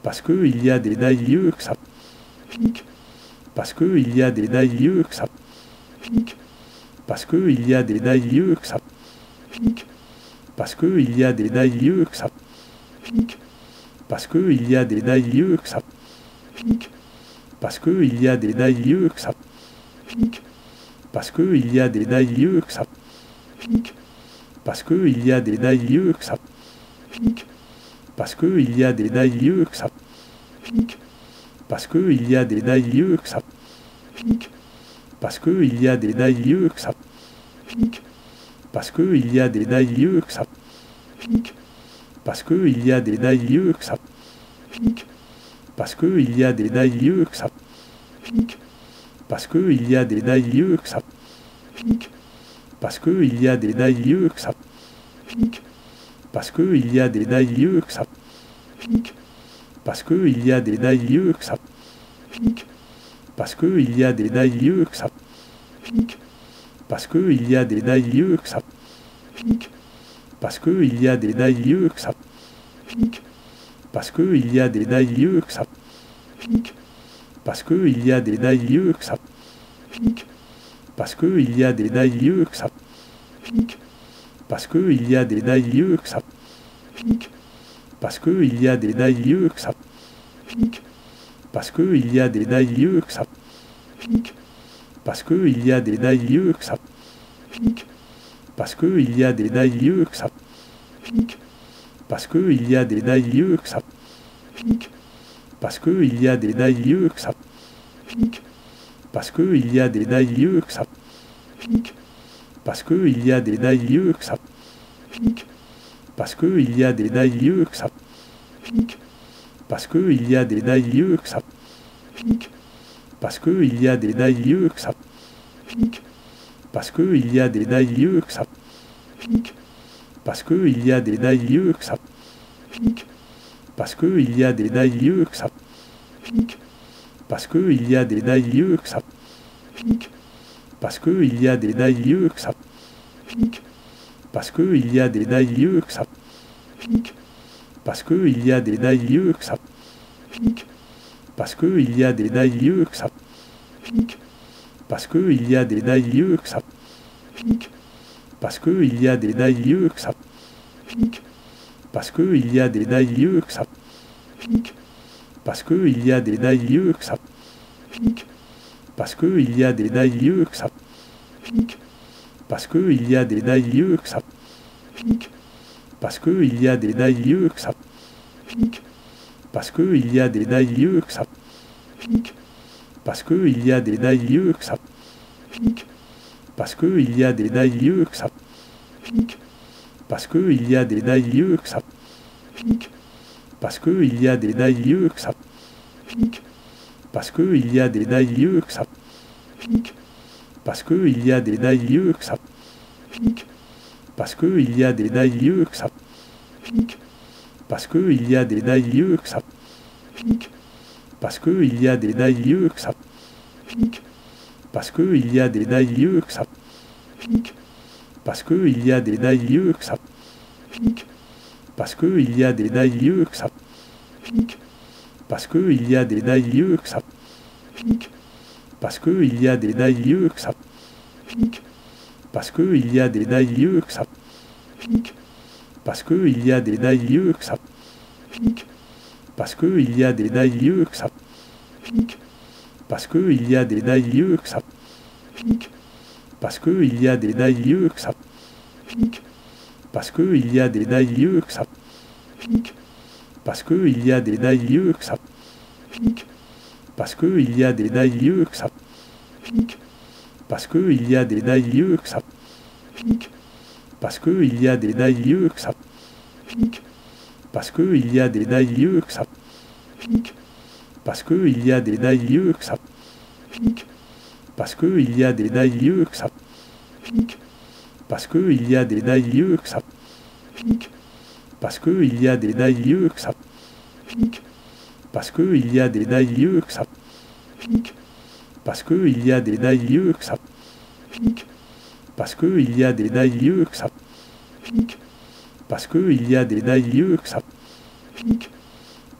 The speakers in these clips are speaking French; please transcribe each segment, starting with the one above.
parce que il y a des naïeux que ça pique, parce que il y a des naïeux que ça pique, parce que il y a des naïeux que ça pique, parce que il y a des naïeux que ça pique, parce que il y a des naïeux que ça pique, parce que il y a des naïeux que ça pique, parce que il y a des naïeux que ça pique, parce que il y a des naïeux que ça pique, parce que il y a des naïeux que ça pique, parce que il y a des naïeux que ça pique, parce que il y a des naïeux que ça pique, parce que il y a des naïeux que ça pique, parce que il y a des naïeux que ça pique, parce que il y a des naïeux que ça pique, parce que il y a des naïeux que ça pique, parce que il y a des naïeux que ça pique, parce que il y a des naïeux que ça pique, parce que il y a des naïeux que ça pique, parce que il y a des naïeux que ça pique, parce que il y a des naïeux que ça pique, parce que il y a des naïeux que ça pique, parce que il y a des naïeux que ça pique, parce que il y a des naïeux que ça pique, parce que il y a des naïeux que ça pique, parce que il y a des naïeux que ça pique, parce que il y a des naïeux que ça pique, parce que il y a des naïeux que ça pique, parce que il y a des naïeux que ça pique, parce que il y a des naïeux que ça pique, parce que il y a des naïeux que ça pique, parce que il y a des naïeux que ça pique, parce que il y a des naïeux que ça pique, parce que il y a des naïeux que ça pique, parce que il y a des naïeux que ça pique, parce que il y a des naïeux que ça pique, parce que il y a des naïeux que ça pique, parce que il y a des naïeux que ça pique, parce que il y a des naïeux que ça pique, parce que il y a des naïeux que ça pique, parce que il y a des naïeux que ça pique, parce que il y a des naïeux que ça pique, parce que il y a des naïeux que ça pique, parce que il y a des naïeux que ça pique, parce que il y a des naïeux que ça pique, parce que il y a des naïeux que ça pique, parce que il y a des naïeux que ça pique, parce que il y a des naïeux que ça pique, parce que il y a des naïeux que ça pique, parce que il y a des naïeux que ça pique, parce que il y a des naïeux que ça pique, parce que il y a des naïeux que ça pique, parce que il y a des naïeux que ça pique, parce que il y a des naïeux que ça pique, parce que il y a des naïeux que ça pique, parce que il y a des naïeux que ça pique, parce que il y a des naïeux que ça pique, parce que il y a des naïeux que ça pique, parce que il y a des naïeux que ça pique, parce que il y a des naïeux que ça pique, parce que il y a des naïeux que ça pique, parce que il y a des naïeux que ça pique, parce que il y a des naïeux que ça pique, parce que il y a des naïeux que ça pique, parce que il y a des naïeux que ça pique, parce que il y a des naïeux que ça pique, parce que il y a des naïeux que ça pique, parce que il y a des naïeux que ça pique, parce que il y a des naïeux que ça pique, parce que il y a des naïeux que ça pique, parce que il y a des naïeux que ça pique, parce que il y a des naïeux que ça pique, parce que il y a des naïeux que ça pique, parce que il y a des naïeux que ça pique, parce que il y a des naïeux que ça pique, parce que il y a des naïeux que ça pique, parce que il y a des naïeux que ça pique, parce que il y a des naïeux que ça pique, parce que il y a des naïeux que ça pique, parce que il y a des naïeux que ça pique, parce que il y a des naïeux que ça pique, parce que il y a des naïeux que ça pique, parce que il y a des naïeux que ça pique, parce que il y a des naïeux que ça pique, parce que il y a des naïeux que ça pique, parce que il y a des naïeux que ça pique,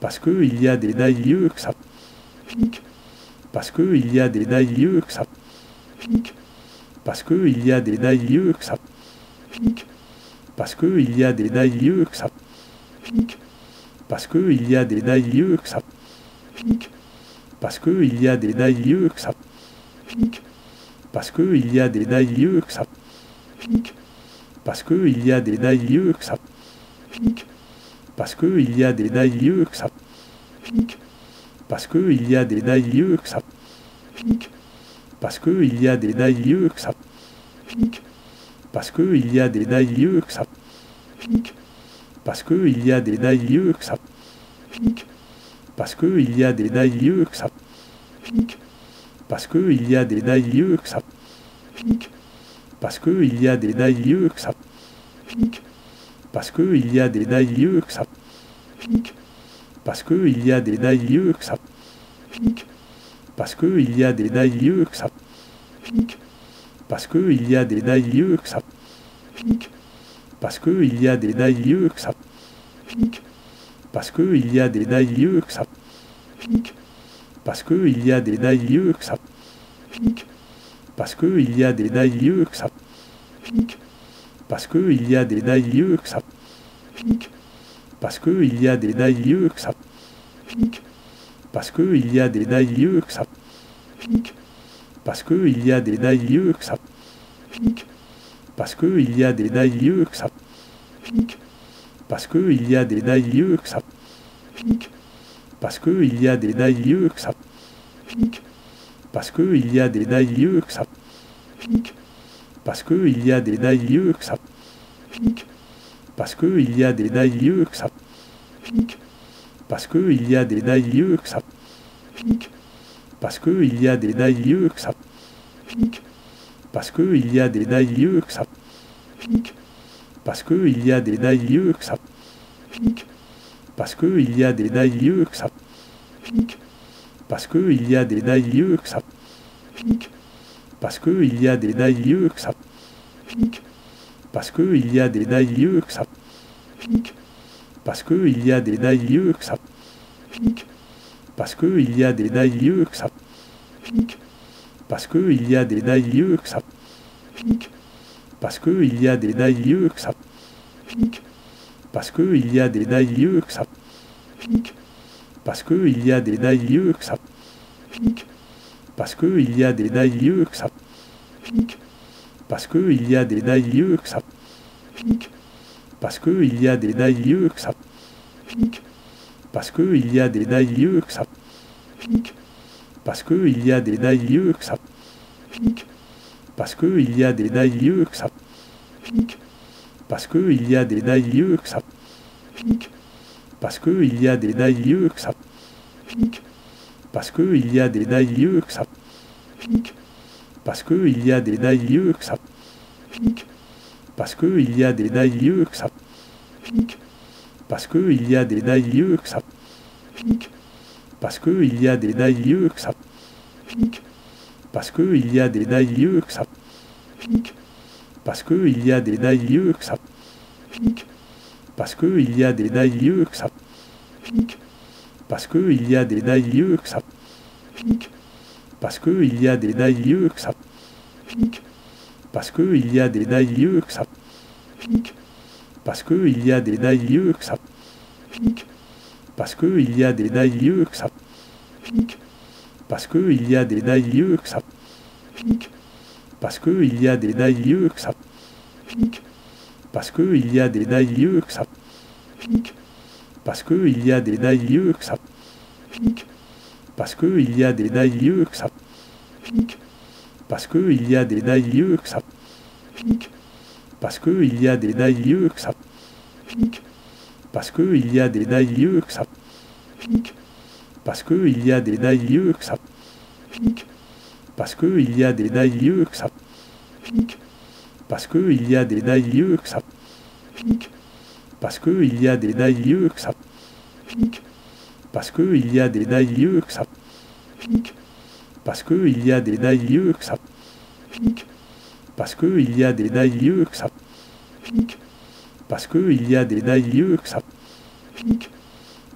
parce qu'il y a des naïeux que ça pique, parce qu'il y a des naïeux que ça pique, parce qu'il y a des naïeux que ça pique, parce qu'il y a des naïeux que ça pique, parce qu'il y a des naïeux que ça pique, parce qu'il y a des naïeux que ça pique, parce qu'il y a des naïeux que ça pique, parce qu'il y a des naïeux que ça pique, parce qu'il y a des naïeux que ça pique, parce qu'il y a des naïeux que ça pique, parce qu'il y a des naïeux que ça pique, parce qu'il y a des naïeux que ça pique, parce qu'il y a des naïeux que ça pique, parce qu'il y a des naïeux que ça pique, parce qu'il y a des naïeux que ça pique, parce qu'il y a des naïeux que ça pique, parce qu'il y a des naïeux que ça pique, parce qu'il y a des naïeux que ça pique, parce qu'il y a des naïeux que ça pique, parce qu'il y a des naïeux que ça pique, parce qu'il y a des naïeux que ça pique, parce qu'il y a des naïeux que ça pique, parce qu'il y a des naïeux que ça pique, parce qu'il y a des naïeux que ça pique, parce qu'il y a des naïeux que ça pique, parce qu'il y a des naïeux que ça pique, parce qu'il y a des naïeux que ça pique, parce qu'il y a des naïeux que ça pique, parce qu'il y a des naïeux que ça pique, parce qu'il y a des naïeux que ça pique, parce qu'il y a des naïeux que ça pique, parce qu'il y a des naïeux que ça pique, parce qu'il y a des naïeux que ça pique, parce qu'il y a des naïeux que ça pique, parce qu'il y a des naïeux que ça pique, parce qu'il y a des naïeux que ça pique, parce qu'il y a des naïeux que ça pique, parce qu'il y a des naïeux que ça pique, parce qu'il y a des naïeux que ça pique, parce qu'il y a des naïeux que ça pique, parce qu'il y a des naïeux que ça pique, parce qu'il y a des naïeux que ça pique, parce qu'il y a des naïeux que ça pique, parce qu'il y a des naïeux que ça pique, parce qu'il y a des naïeux que ça pique, parce qu'il y a des naïeux que ça pique, parce qu'il y a des naïeux que ça pique, parce qu'il y a des naïeux que ça pique, parce qu'il y a des naïeux que ça pique, parce qu'il y a des naïeux que ça pique, parce qu'il y a des naïeux que ça pique, parce qu'il y a des naïeux que ça pique, parce qu'il y a des naïeux que ça pique, parce qu'il y a des naïeux que ça pique, parce qu'il y a des naïeux que ça pique, parce qu'il y a des naïeux que ça pique, parce qu'il y a des naïeux que ça pique, parce qu'il y a des naïeux que ça pique, parce qu'il y a des naïeux que ça pique, parce qu'il y a des naïeux que ça pique, parce qu'il y a des naïeux que ça pique, parce qu'il y a des naïeux que ça pique, parce qu'il y a des naïeux que ça pique, parce qu'il y a des naïeux que ça pique, parce qu'il y a des naïeux que ça pique, parce qu'il y a des naïeux que ça pique, parce qu'il y a des naïeux que ça pique, parce qu'il y a des naïeux que ça pique, parce qu'il y a des naïeux que ça pique, parce qu'il y a des naïeux que ça pique, parce qu'il y a des naïeux que ça pique, parce qu'il y a des naïeux que ça pique, parce qu'il y a des naïeux que ça pique, parce qu'il y a des naïeux que ça pique, parce qu'il y a des naïeux que ça pique, parce qu'il y a des naïeux que ça pique, parce qu'il y a des naïeux que ça pique, parce qu'il y a des naïeux que ça pique, parce qu'il y a des naïeux que ça pique, parce qu'il y a des naïeux que ça pique, parce qu'il y a des naïeux que ça pique, parce qu'il y a des naïeux que ça pique, parce qu'il y a des naïeux que ça pique, parce qu'il y a des naïeux que ça pique, parce qu'il y a des naïeux que ça pique,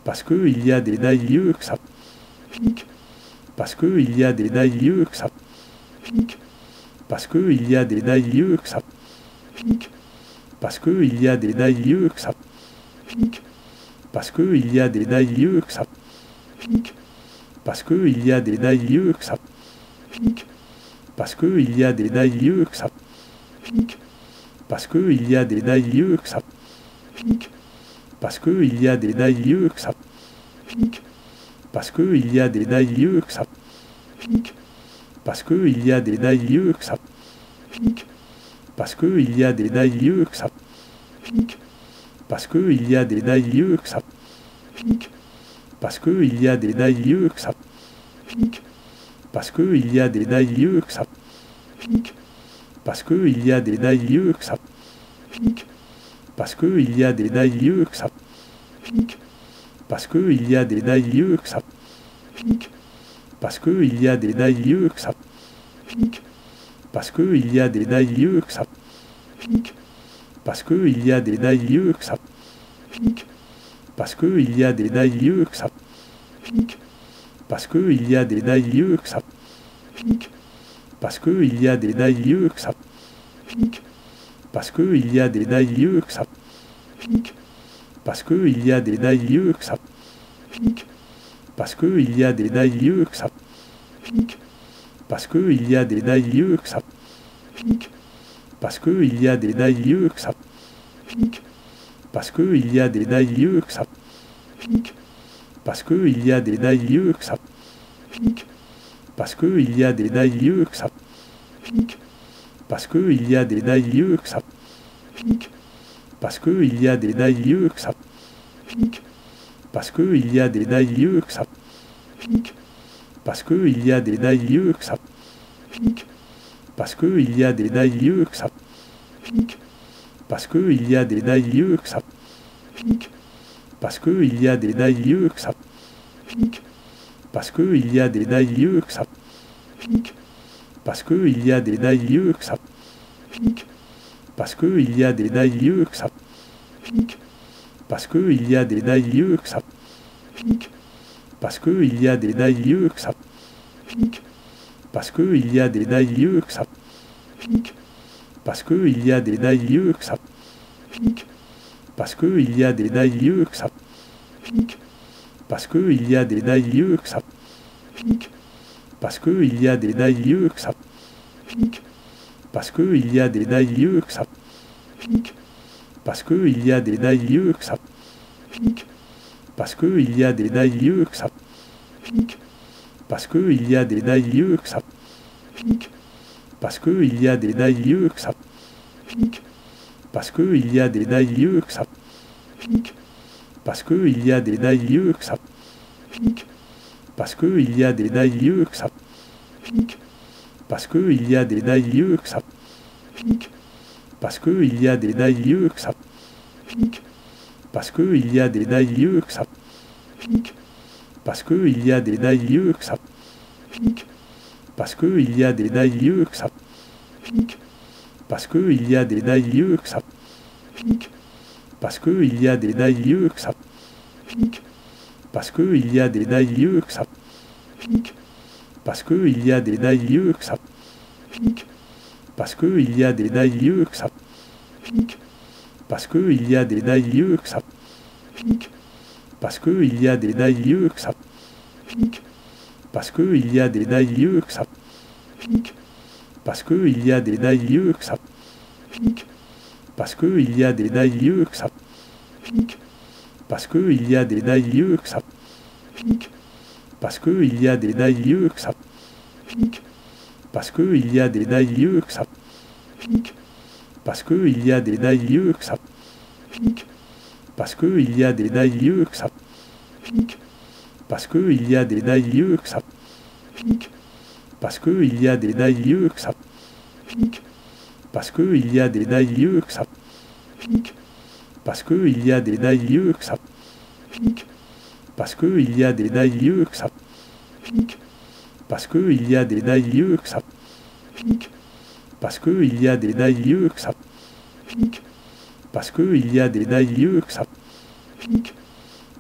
parce qu'il y a des naïeux que ça pique, parce qu'il y a des naïeux que ça pique, parce qu'il y a des naïeux que ça pique, parce qu'il y a des naïeux que ça pique, parce qu'il y a des naïeux que ça pique, parce qu'il y a des naïeux que ça pique, parce qu'il y a des naïeux que ça pique, parce qu'il y a des naïeux que ça pique, parce qu'il y a des naïeux que ça pique, parce qu'il y a des naïeux que ça pique, parce qu'il y a des naïeux que ça pique, parce qu'il y a des naïeux que ça pique, parce qu'il y a des naïeux que ça pique, parce qu'il y a des naïeux que ça pique, parce qu'il y a des naïeux que ça pique, parce qu'il y a des naïeux que ça pique, parce qu'il y a des naïeux que ça pique, parce qu'il y a des naïeux que ça pique, parce qu'il y a des naïeux que ça pique, parce qu'il y a des naïeux que ça pique, parce qu'il y a des naïeux que ça pique, parce qu'il y a des naïeux que ça pique, parce qu'il y a des naïeux que ça pique, parce qu'il y a des naïeux que ça pique, parce qu'il y a des naïeux que ça pique, parce qu'il y a des naïeux que ça pique, parce qu'il y a des naïeux que ça pique, parce qu'il y a des naïeux que ça pique, parce qu'il y a des naïeux que ça pique, parce qu'il y a des naïeux que ça pique, parce qu'il y a des naïeux que ça pique, parce qu'il y a des naïeux que ça pique, parce qu'il y a des naïeux que ça pique, parce qu'il y a des naïeux que ça pique, parce qu'il y a des naïeux que ça pique, parce qu'il y a des naïeux que ça pique, parce qu'il y a des naïeux que ça pique, parce qu'il y a des naïeux que ça pique, parce qu'il y a des naïeux que ça pique, parce qu'il y a des naïeux que ça pique, parce qu'il y a des naïeux que ça pique, parce qu'il y a des naïeux que ça pique, parce qu'il y a des naïeux que ça pique, parce qu'il y a des naïeux que ça pique, parce qu'il y a des naïeux que ça pique, parce qu'il y a des naïeux que ça pique, parce qu'il y a des naïeux que ça pique, parce qu'il y a des naïeux que ça pique, parce qu'il y a des naïeux que ça pique, parce qu'il y a des naïeux que ça pique, parce qu'il y a des naïeux que ça pique, parce qu'il y a des naïeux que ça pique, parce qu'il y a des naïeux que ça pique, parce qu'il y a des naïeux que ça pique, parce qu'il y a des naïeux que ça pique, parce qu'il y a des naïeux que ça pique, parce qu'il y a des naïeux que ça pique, parce qu'il y a des naïeux que ça pique, parce qu'il y a des naïeux que ça pique, parce qu'il y a des naïeux que ça pique, parce qu'il y a des naïeux que ça pique, parce qu'il y a des naïeux que ça pique, parce qu'il y a des naïeux que ça pique, parce qu'il y a des naïeux que ça pique, parce qu'il y a des naïeux que ça pique, parce qu'il y a des naïeux que ça pique, parce qu'il y a des naïeux que ça pique, parce qu'il y a des naïeux que ça pique, parce qu'il y a des naïeux que ça pique, parce qu'il y a des naïeux que ça pique, parce qu'il y a des naïeux que ça pique, parce qu'il y a des naïeux que ça pique, parce qu'il y a des naïeux que ça pique, parce qu'il y a des naïeux que ça pique, parce qu'il y a des naïeux que ça pique, parce qu'il y a des naïeux que ça pique, parce qu'il y a des naïeux que ça pique, parce qu'il y a des naïeux que ça pique, parce qu'il y a des naïeux que ça pique, parce qu'il y a des naïeux que ça pique, parce qu'il y a des naïeux que ça pique, parce qu'il y a des naïeux que ça pique, parce qu'il y a des naïeux que ça pique, parce qu'il y a des naïeux que ça pique, parce qu'il y a des naïeux que ça pique,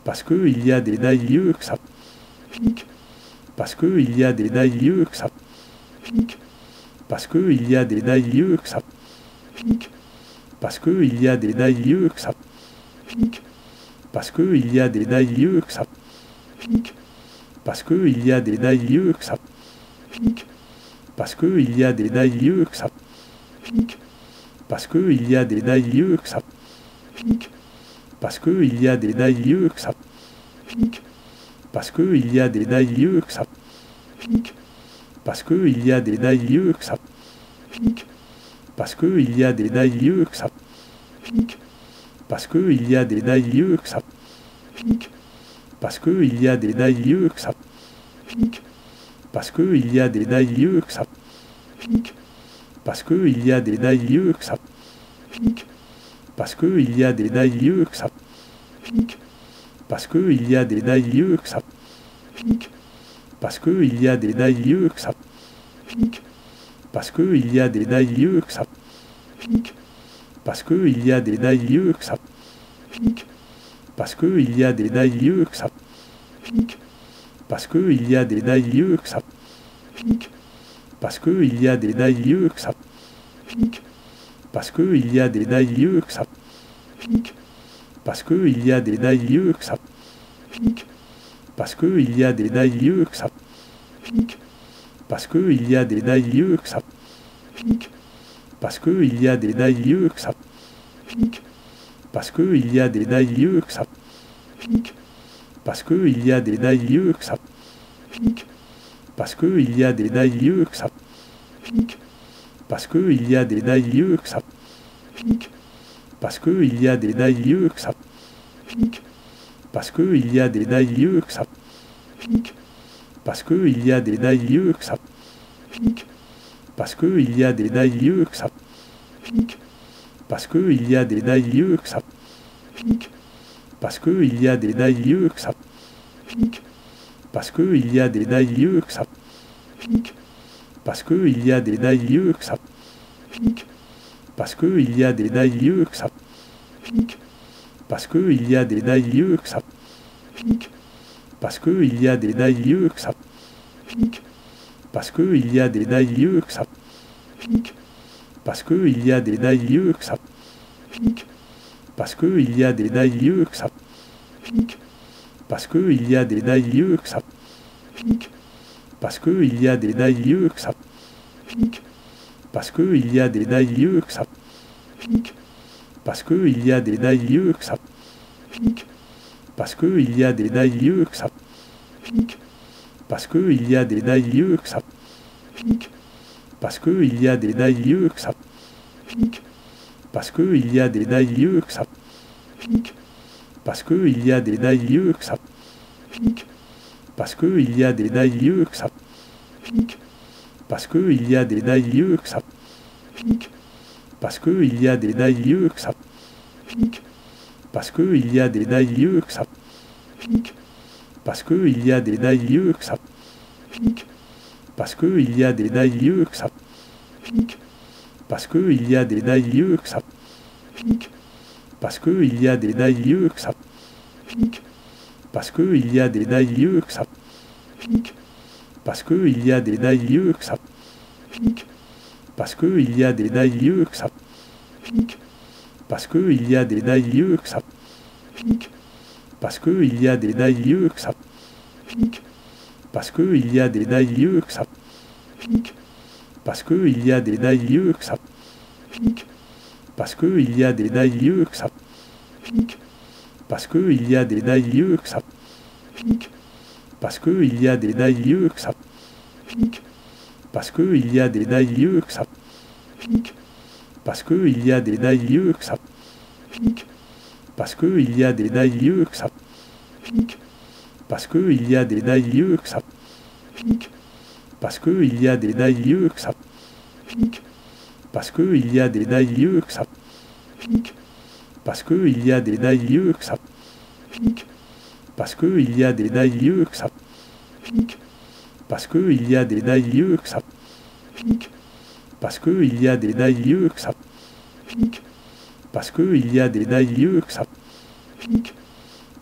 parce qu'il y a des naïeux que ça pique, parce qu'il y a des naïeux que ça pique, parce qu'il y a des naïeux que ça pique, parce qu'il y a des naïeux que ça pique, parce qu'il y a des naïeux que ça pique, parce qu'il y a des naïeux que ça pique, parce qu'il y a des naïeux que ça pique, parce qu'il y a des naïeux que ça pique, parce qu'il y a des naïeux que ça pique, parce qu'il y a des naïeux que ça pique, parce qu'il y a des naïeux que ça pique, parce qu'il y a des naïeux que ça pique, parce qu'il y a des naïeux que ça pique, parce qu'il y a des naïeux que ça pique, parce qu'il y a des naïeux que ça pique, parce qu'il y a des naïeux que ça pique, parce qu'il y a des naïeux que ça pique, parce qu'il y a des naïeux que ça pique, parce qu'il y a des naïeux que ça pique, parce qu'il y a des naïeux que ça pique, parce qu'il y a des naïeux que ça pique, parce qu'il y a des naïeux que ça pique, parce qu'il y a des naïeux que ça pique, parce qu'il y a des naïeux que ça pique, parce qu'il y a des naïeux que ça pique, parce qu'il y a des naïeux que ça pique, parce qu'il y a des naïeux que ça pique, parce qu'il y a des naïeux que ça pique, parce qu'il y a des naïeux que ça pique, parce qu'il y a des naïeux que ça pique, parce qu'il y a des naïeux que ça pique, parce qu'il y a des naïeux que ça pique, parce qu'il y a des naïeux que ça pique, parce qu'il y a des naïeux que ça pique, parce qu'il y a des naïeux que ça pique, parce qu'il y a des naïeux que ça pique, parce qu'il y a des naïeux que ça pique, parce qu'il y a des naïeux que ça pique, parce qu'il y a des naïeux que ça pique, parce qu'il y a des naïeux que ça pique, parce qu'il y a des naïeux que ça pique, parce qu'il y a des naïeux que ça pique, parce qu'il y a des naïeux que ça pique, parce qu'il y a des naïeux que ça pique, parce qu'il y a des naïeux que ça pique, parce qu'il y a des naïeux que ça pique, parce qu'il y a des naïeux que ça pique, parce qu'il y a des naïeux que ça pique, parce qu'il y a des naïeux que ça pique, parce qu'il y a des naïeux que ça pique, parce qu'il y a des naïeux que ça pique, parce qu'il y a des naïeux que ça pique, parce qu'il y a des naïeux que ça pique, parce qu'il y a des naïeux que ça pique, parce qu'il y a des naïeux que ça pique, parce qu'il y a des naïeux que ça pique, parce qu'il y a des naïeux que ça pique, parce qu'il y a des naïeux que ça pique, parce qu'il y a des naïeux que ça pique, parce qu'il y a des naïeux que ça pique, parce qu'il y a des naïeux que ça pique, parce qu'il y a des naïeux que ça pique, parce qu'il y a des naïeux que ça pique, parce qu'il y a des naïeux que ça pique, parce qu'il y a des naïeux que ça pique, parce qu'il y a des naïeux que ça pique, parce qu'il y a des naïeux que ça pique, parce qu'il y a des naïeux que ça pique, parce qu'il y a des naïeux que ça pique, parce qu'il y a des naïeux que ça pique, parce qu'il y a des naïeux que ça pique, parce qu'il y a des naïeux que ça pique, parce qu'il y a des naïeux que ça pique, parce qu'il y a des naïeux que ça pique, parce qu'il y a des naïeux que ça pique, parce qu'il y a des naïeux que ça pique, parce qu'il y a des naïeux que ça pique, parce qu'il y a des naïeux que ça pique, parce qu'il y a des naïeux que ça pique, parce qu'il y a des naïeux que ça pique, parce qu'il y a des naïeux que ça pique, parce qu'il y a des naïeux que ça pique, parce qu'il y a des naïeux que ça pique, parce qu'il y a des naïeux que ça pique, parce qu'il y a des naïeux que ça pique,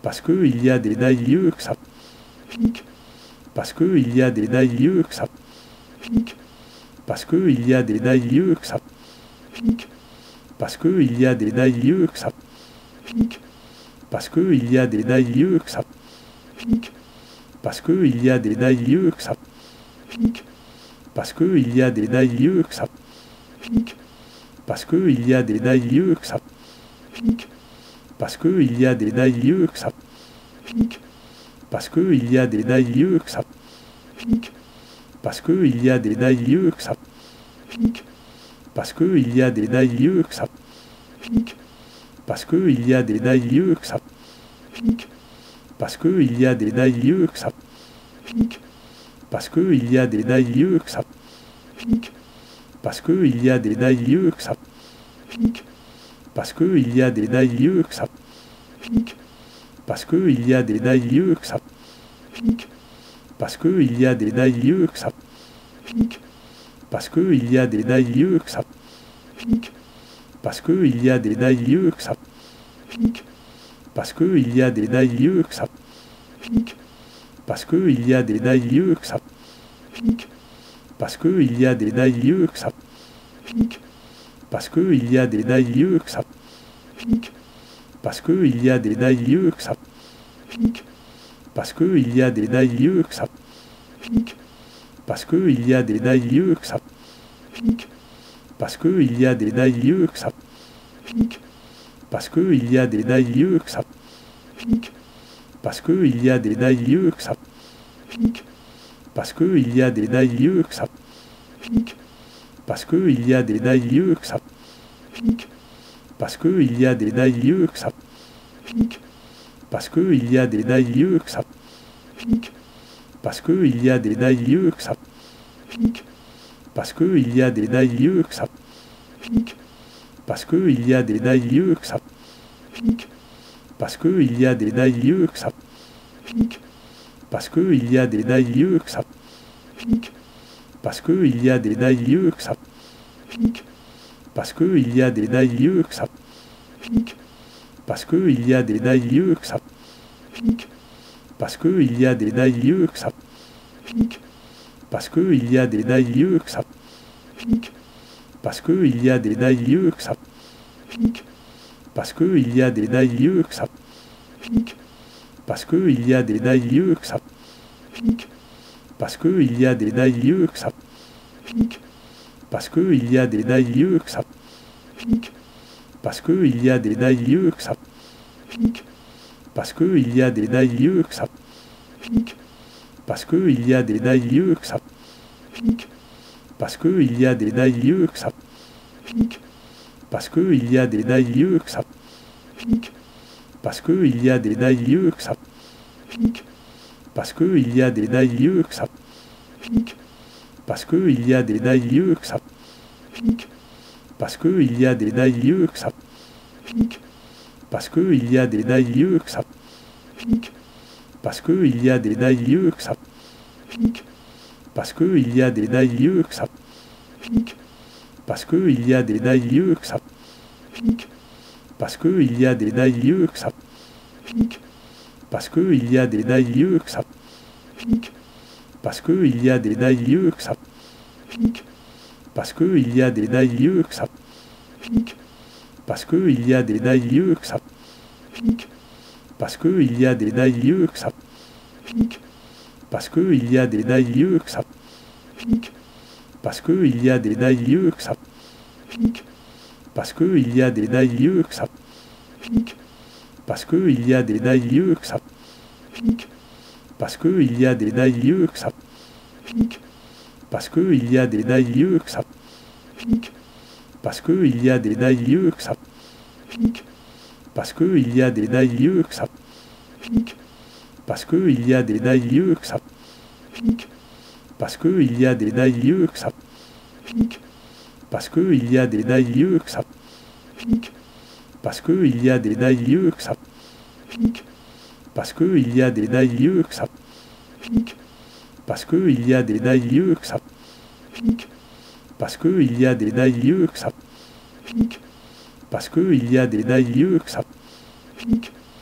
parce qu'il y a des naïeux que ça pique, parce qu'il y a des naïeux que ça pique, parce qu'il y a des naïeux que ça pique, parce qu'il y a des naïeux que ça pique, parce qu'il y a des naïeux que ça pique, parce qu'il y a des naïeux que ça pique, parce qu'il y a des naïeux que ça pique, parce qu'il y a des naïeux que ça pique, parce qu'il y a des naïeux que ça pique, parce qu'il y a des naïeux que ça pique, parce qu'il y a des naïeux que ça pique, parce qu'il y a des naïeux que ça pique, parce qu'il y a des naïeux que ça pique, parce qu'il y a des naïeux que ça pique, parce qu'il y a des naïeux que ça pique, parce qu'il y a des naïeux que ça pique, parce qu'il y a des naïeux que ça pique, parce qu'il y a des naïeux que ça pique, parce qu'il y a des naïeux que ça pique, parce qu'il y a des naïeux que ça pique, parce qu'il y a des naïeux que ça pique, parce qu'il y a des naïeux que ça pique, parce qu'il y a des naïeux que ça pique, parce qu'il y a des naïeux que ça pique, parce qu'il y a des naïeux que ça pique, parce qu'il y a des naïeux que ça pique, parce qu'il y a des naïeux que ça pique, parce qu'il y a des naïeux que ça pique, parce qu'il y a des naïeux que ça pique, parce qu'il y a des naïeux que ça pique, parce qu'il y a des naïeux que ça pique, parce qu'il y a des naïeux que ça pique, parce qu'il y a des naïeux que ça pique, parce qu'il y a des naïeux que ça pique, parce qu'il y a des naïeux que ça pique, parce qu'il y a des naïeux que ça pique, parce qu'il y a des naïeux que ça pique, parce qu'il y a des naïeux que ça pique, parce qu'il y a des naïeux que ça pique, parce qu'il y a des naïeux que ça pique, parce qu'il y a des naïeux que ça pique, parce qu'il y a des naïeux que ça pique, parce qu'il y a des naïeux que ça pique, parce qu'il y a des naïeux que ça pique, parce qu'il y a des naïeux que ça pique, parce qu'il y a des naïeux que ça pique, parce qu'il y a des naïeux que ça pique, parce qu'il y a des naïeux que ça pique, parce qu'il y a des naïeux que ça pique, parce qu'il y a des naïeux que ça pique, parce qu'il y a des naïeux que ça pique, parce qu'il y a des naïeux que ça pique, parce qu'il y a des naïeux que ça pique, parce qu'il y a des naïeux que ça pique, parce qu'il y a des naïeux que ça pique, parce qu'il y a des naïeux que ça pique, parce qu'il y a des naïeux que ça pique, parce qu'il y a des naïeux que ça pique, parce qu'il y a des naïeux que ça pique, parce qu'il y a des naïeux que ça pique, parce qu'il y a des naïeux que ça pique, parce qu'il y a des naïeux que ça pique, parce qu'il y a des naïeux que ça pique, parce qu'il y a des naïeux que ça pique, parce qu'il y a des naïeux que ça pique, parce qu'il y a des naïeux que ça pique, parce qu'il y a des naïeux que ça pique, parce qu'il y a des naïeux que ça pique, parce qu'il y a des naïeux que ça pique, parce qu'il y a des naïeux que ça pique, parce qu'il y a des naïeux que ça pique, parce qu'il y a des naïeux que ça pique, parce qu'il y a des naïeux que ça pique, parce qu'il y a des naïeux que ça pique, parce qu'il y a des naïeux que ça pique, parce qu'il y a des naïeux que ça pique, parce qu'il y a des naïeux que ça pique, parce qu'il y a des naïeux que ça pique, parce qu'il y a des naïeux que ça pique, parce qu'il y a des naïeux que ça pique, parce qu'il y a des naïeux que ça pique, parce qu'il y a des naïeux que ça pique, parce qu'il y a des naïeux que ça pique, parce qu'il y a des naïeux que ça pique, parce qu'il y a des naïeux que ça pique,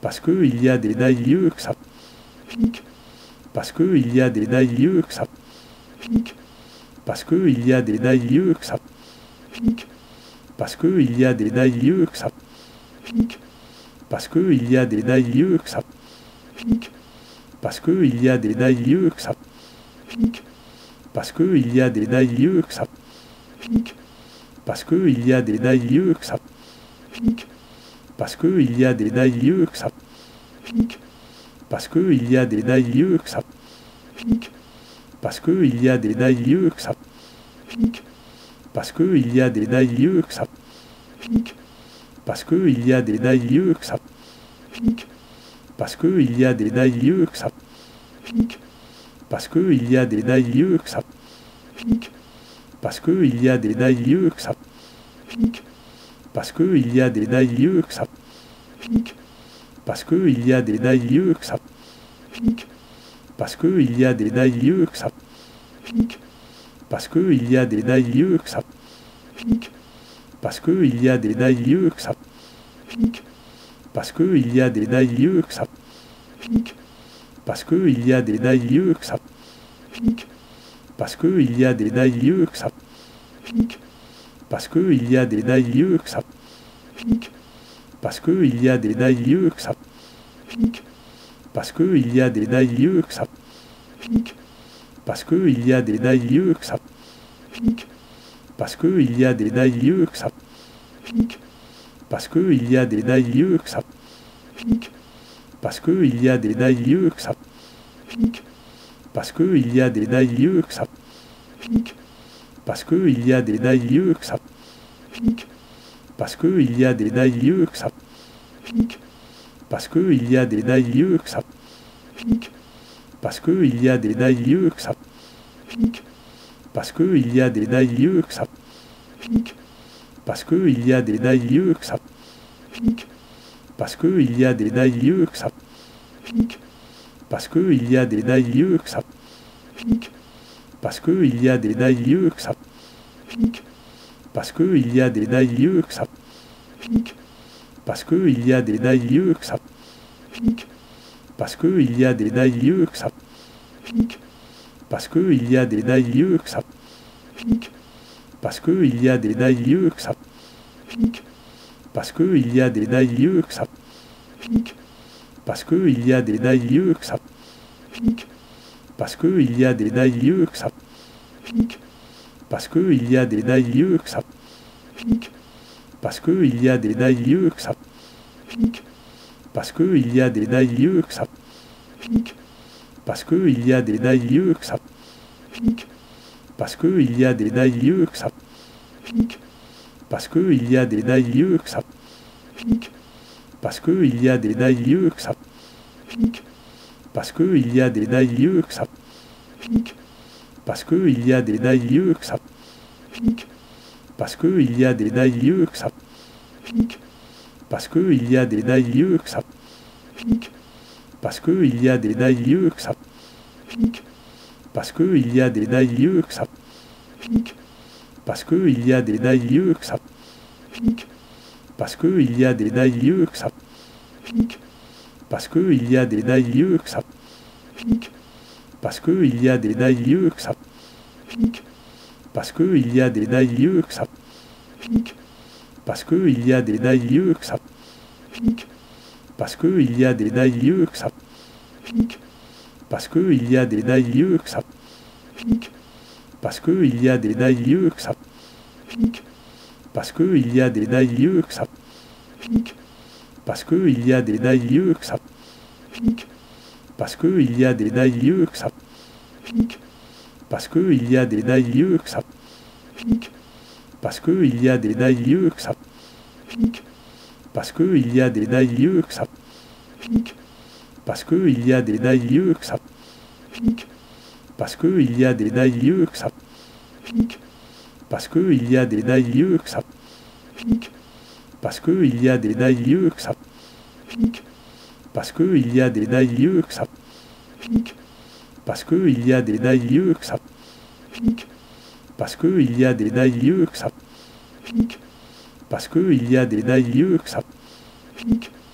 parce qu'il y a des naïeux que ça pique, parce qu'il y a des naïeux que ça pique, parce qu'il y a des naïeux que ça pique, parce qu'il y a des naïeux que ça pique, parce qu'il y a des naïeux que ça pique, parce qu'il y a des naïeux que ça pique, parce qu'il y a des naïeux que ça pique, parce qu'il y a des naïeux que ça pique, parce qu'il y a des naïeux que ça pique, parce qu'il y a des naïeux que ça pique, parce qu'il y a des naïeux que ça pique, parce qu'il y a des naïeux que ça pique, parce qu'il y a des naïeux que ça pique, parce qu'il y a des naïeux que ça pique, parce qu'il y a des naïeux que ça pique, parce qu'il y a des naïeux que ça pique, parce qu'il y a des naïeux que ça pique, parce qu'il y a des naïeux que ça pique, parce qu'il y a des naïeux que ça pique, parce qu'il y a des naïeux que ça pique, parce qu'il y a des naïeux que ça pique, parce qu'il y a des naïeux que ça pique, parce qu'il y a des naïeux que ça pique, parce qu'il y a des naïeux que ça pique, parce qu'il y a des naïeux que ça pique, parce qu'il y a des naïeux que ça pique, parce qu'il y a des naïeux que ça pique, parce qu'il y a des naïeux que ça pique, parce qu'il y a des naïeux que ça pique, parce qu'il y a des naïeux que ça pique, parce qu'il y a des naïeux que ça pique, parce qu'il y a des naïeux que ça pique, parce qu'il y a des naïeux que ça pique, parce qu'il y a des naïeux que ça pique, parce qu'il y a des naïeux que ça pique, parce qu'il y a des naïeux que ça pique, parce qu'il y a des naïeux que ça pique, parce qu'il y a des naïeux que ça pique, parce qu'il y a des naïeux que ça pique, parce qu'il y a des naïeux que ça pique, parce qu'il y a des naïeux que ça pique, parce qu'il y a des naïeux que ça pique, parce qu'il y a des naïeux que ça pique, parce qu'il y a des naïeux que ça pique, parce qu'il y a des naïeux que ça pique, parce qu'il y a des naïeux que ça pique, parce qu'il y a des naïeux que ça pique, parce qu'il y a des naïeux que ça pique, parce qu'il y a des naïeux que ça pique, parce qu'il y a des naïeux que ça pique, parce qu'il y a des naïeux que ça pique, parce qu'il y a des naïeux que ça pique, parce qu'il y a des naïeux que ça pique, parce qu'il y a des naïeux que ça pique, parce qu'il y a des naïeux que ça pique, parce qu'il y a des naïeux que ça pique, parce qu'il y a des naïeux que ça pique, parce qu'il y a des naïeux que ça pique, parce qu'il y a des naïeux que ça pique, parce qu'il y a des naïeux que ça pique, parce qu'il y a des naïeux que ça pique, parce qu'il y a des naïeux que ça pique, parce qu'il y a des naïeux que ça pique, parce qu'il y a des naïeux que ça pique, parce qu'il y a des naïeux que ça pique, parce qu'il y a des naïeux que ça pique, parce qu'il y a des naïeux que ça pique, parce qu'il y a des naïeux que ça pique, parce qu'il y a des naïeux que ça pique, parce qu'il y a des naïeux que ça pique, parce qu'il y a des naïeux que ça pique, parce qu'il y a des naïeux que ça pique, parce qu'il y a des naïeux que ça pique, parce qu'il y a des naïeux que ça pique, parce qu'il y a des naïeux que ça pique, parce qu'il y a des naïeux que ça pique, parce qu'il y a des naïeux que ça pique, parce qu'il y a des naïeux que ça pique, parce qu'il y a des naïeux que ça pique, parce qu'il y a des naïeux que ça pique, parce qu'il y a des naïeux que ça pique, parce qu'il y a des naïeux que ça pique, parce qu'il y a des naïeux que ça pique, parce qu'il y a des naïeux que ça pique, parce qu'il y a des naïeux que ça pique,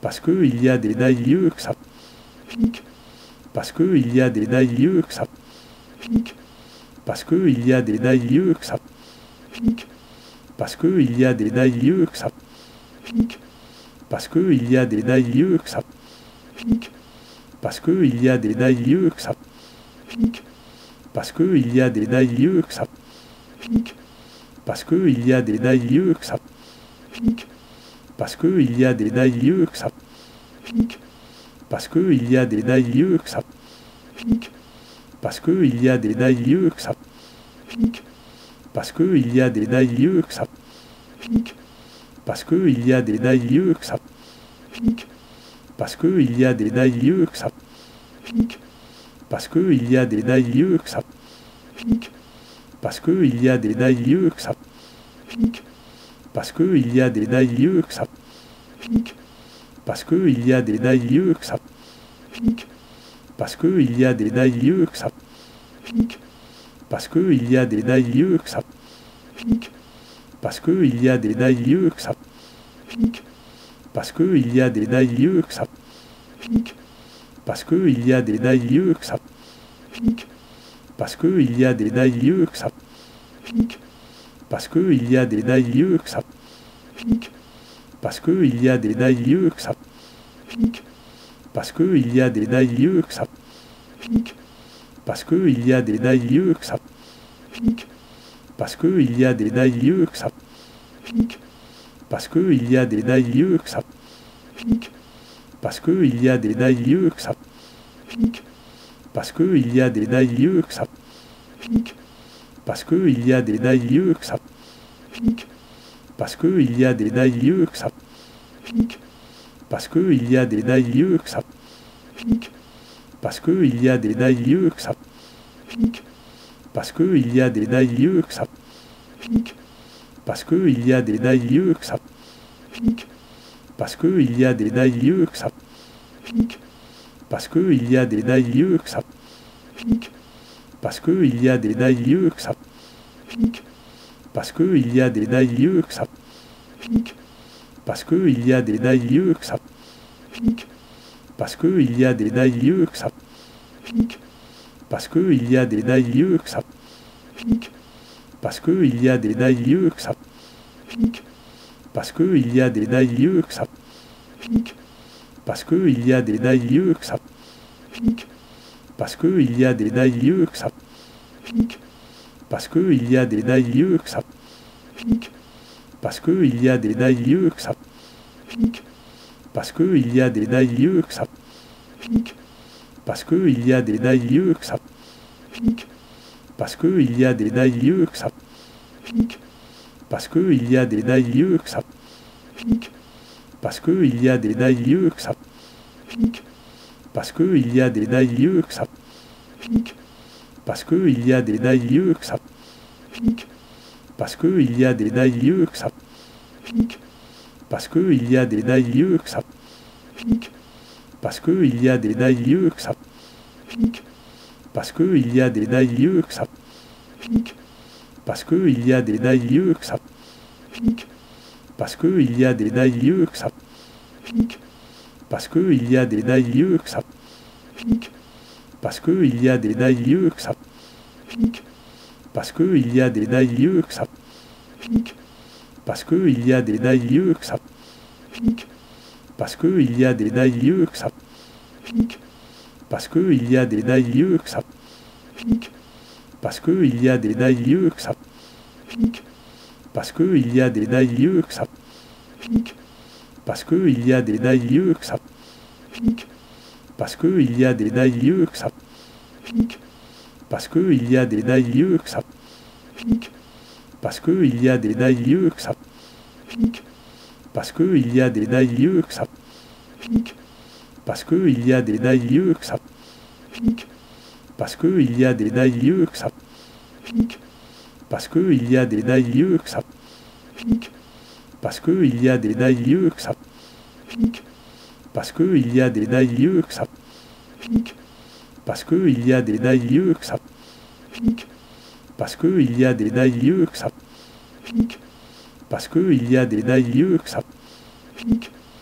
parce qu'il y a des naïeux que ça pique, parce qu'il y a des naïeux que ça pique, parce qu'il y a des naïeux que ça pique, parce qu'il y a des naïeux que ça pique, parce qu'il y a des naïeux que ça pique, parce qu'il y a des naïeux que ça pique, parce qu'il y a des naïeux que ça pique, parce qu'il y a des naïeux que ça pique, parce qu'il y a des naïeux que ça pique, parce qu'il y a des naïeux que ça pique, parce qu'il y a des naïeux que ça pique, parce qu'il y a des naïeux que ça pique, parce qu'il y a des naïeux que ça pique, parce qu'il y a des naïeux que ça pique, parce qu'il y a des naïeux que ça pique, parce qu'il y a des naïeux que ça pique, parce qu'il y a des naïeux que ça pique, parce qu'il y a des naïeux que ça pique, parce qu'il y a des naïeux que ça pique, parce qu'il y a des naïeux que ça pique, parce qu'il y a des naïeux que ça pique, parce qu'il y a des naïeux que ça pique, parce qu'il y a des naïeux que ça pique, parce qu'il y a des naïeux que ça pique, parce qu'il y a des naïeux que ça pique, parce qu'il y a des naïeux que ça pique, parce qu'il y a des naïeux que ça pique, parce qu'il y a des naïeux que ça pique, parce qu'il y a des naïeux que ça pique, parce qu'il y a des naïeux que ça pique, parce qu'il y a des naïeux que ça pique, parce qu'il y a des naïeux que ça pique, parce qu'il y a des naïeux que ça pique, parce qu'il y a des naïeux que ça pique, parce qu'il y a des naïeux que ça pique, parce qu'il y a des naïeux que ça pique, parce qu'il y a des naïeux que ça pique, parce qu'il y a des naïeux que ça pique, parce qu'il y a des naïeux que ça pique, parce qu'il y a des naïeux que ça pique, parce qu'il y a des naïeux que ça pique, parce qu'il y a des naïeux que ça pique, parce qu'il y a des naïeux que ça pique, parce qu'il y a des naïeux que ça pique, parce qu'il y a des naïeux que ça pique, parce qu'il y a des naïeux que ça pique, parce qu'il y a des naïeux que ça pique, parce qu'il y a des naïeux que ça pique, parce qu'il y a des naïeux que ça pique, parce qu'il y a des naïeux que ça pique, parce qu'il y a des naïeux que ça pique, parce qu'il y a des naïeux que ça pique, parce qu'il y a des naïeux que ça pique, parce qu'il y a des naïeux que ça pique, parce qu'il y a des naïeux que ça pique, parce qu'il y a des naïeux que ça pique, parce qu'il y a des naïeux que ça pique, parce qu'il y a des naïeux que ça pique, parce qu'il y a des naïeux que ça pique, parce qu'il y a des naïeux que ça pique, parce qu'il y a des naïeux que ça pique, parce qu'il y a des naïeux que ça pique, parce qu'il y a des naïeux que ça pique, parce qu'il y a des naïeux que ça pique, parce qu'il y a des naïeux que ça pique, parce qu'il y a des naïeux que ça pique, parce qu'il y a des naïeux que ça pique, parce qu'il y a des naïeux que ça pique, parce qu'il y a des naïeux que ça pique, parce qu'il y a des naïeux que ça pique, parce qu'il y a des naïeux que ça pique, parce qu'il y a des naïeux que ça pique, parce qu'il y a des naïeux que ça pique, parce qu'il y a des naïeux que ça pique, parce qu'il y a des naïeux que ça pique, parce qu'il y a des naïeux que ça pique, parce qu'il y a des naïeux que ça pique, parce qu'il y a des naïeux que ça pique, parce qu'il y a des naïeux que ça pique, parce qu'il y a des naïeux que ça pique, parce qu'il y a des naïeux que ça pique, parce qu'il y a des naïeux que ça pique, parce qu'il y a des naïeux que ça pique, parce qu'il y a des naïeux que ça pique, parce qu'il y a des naïeux que ça pique,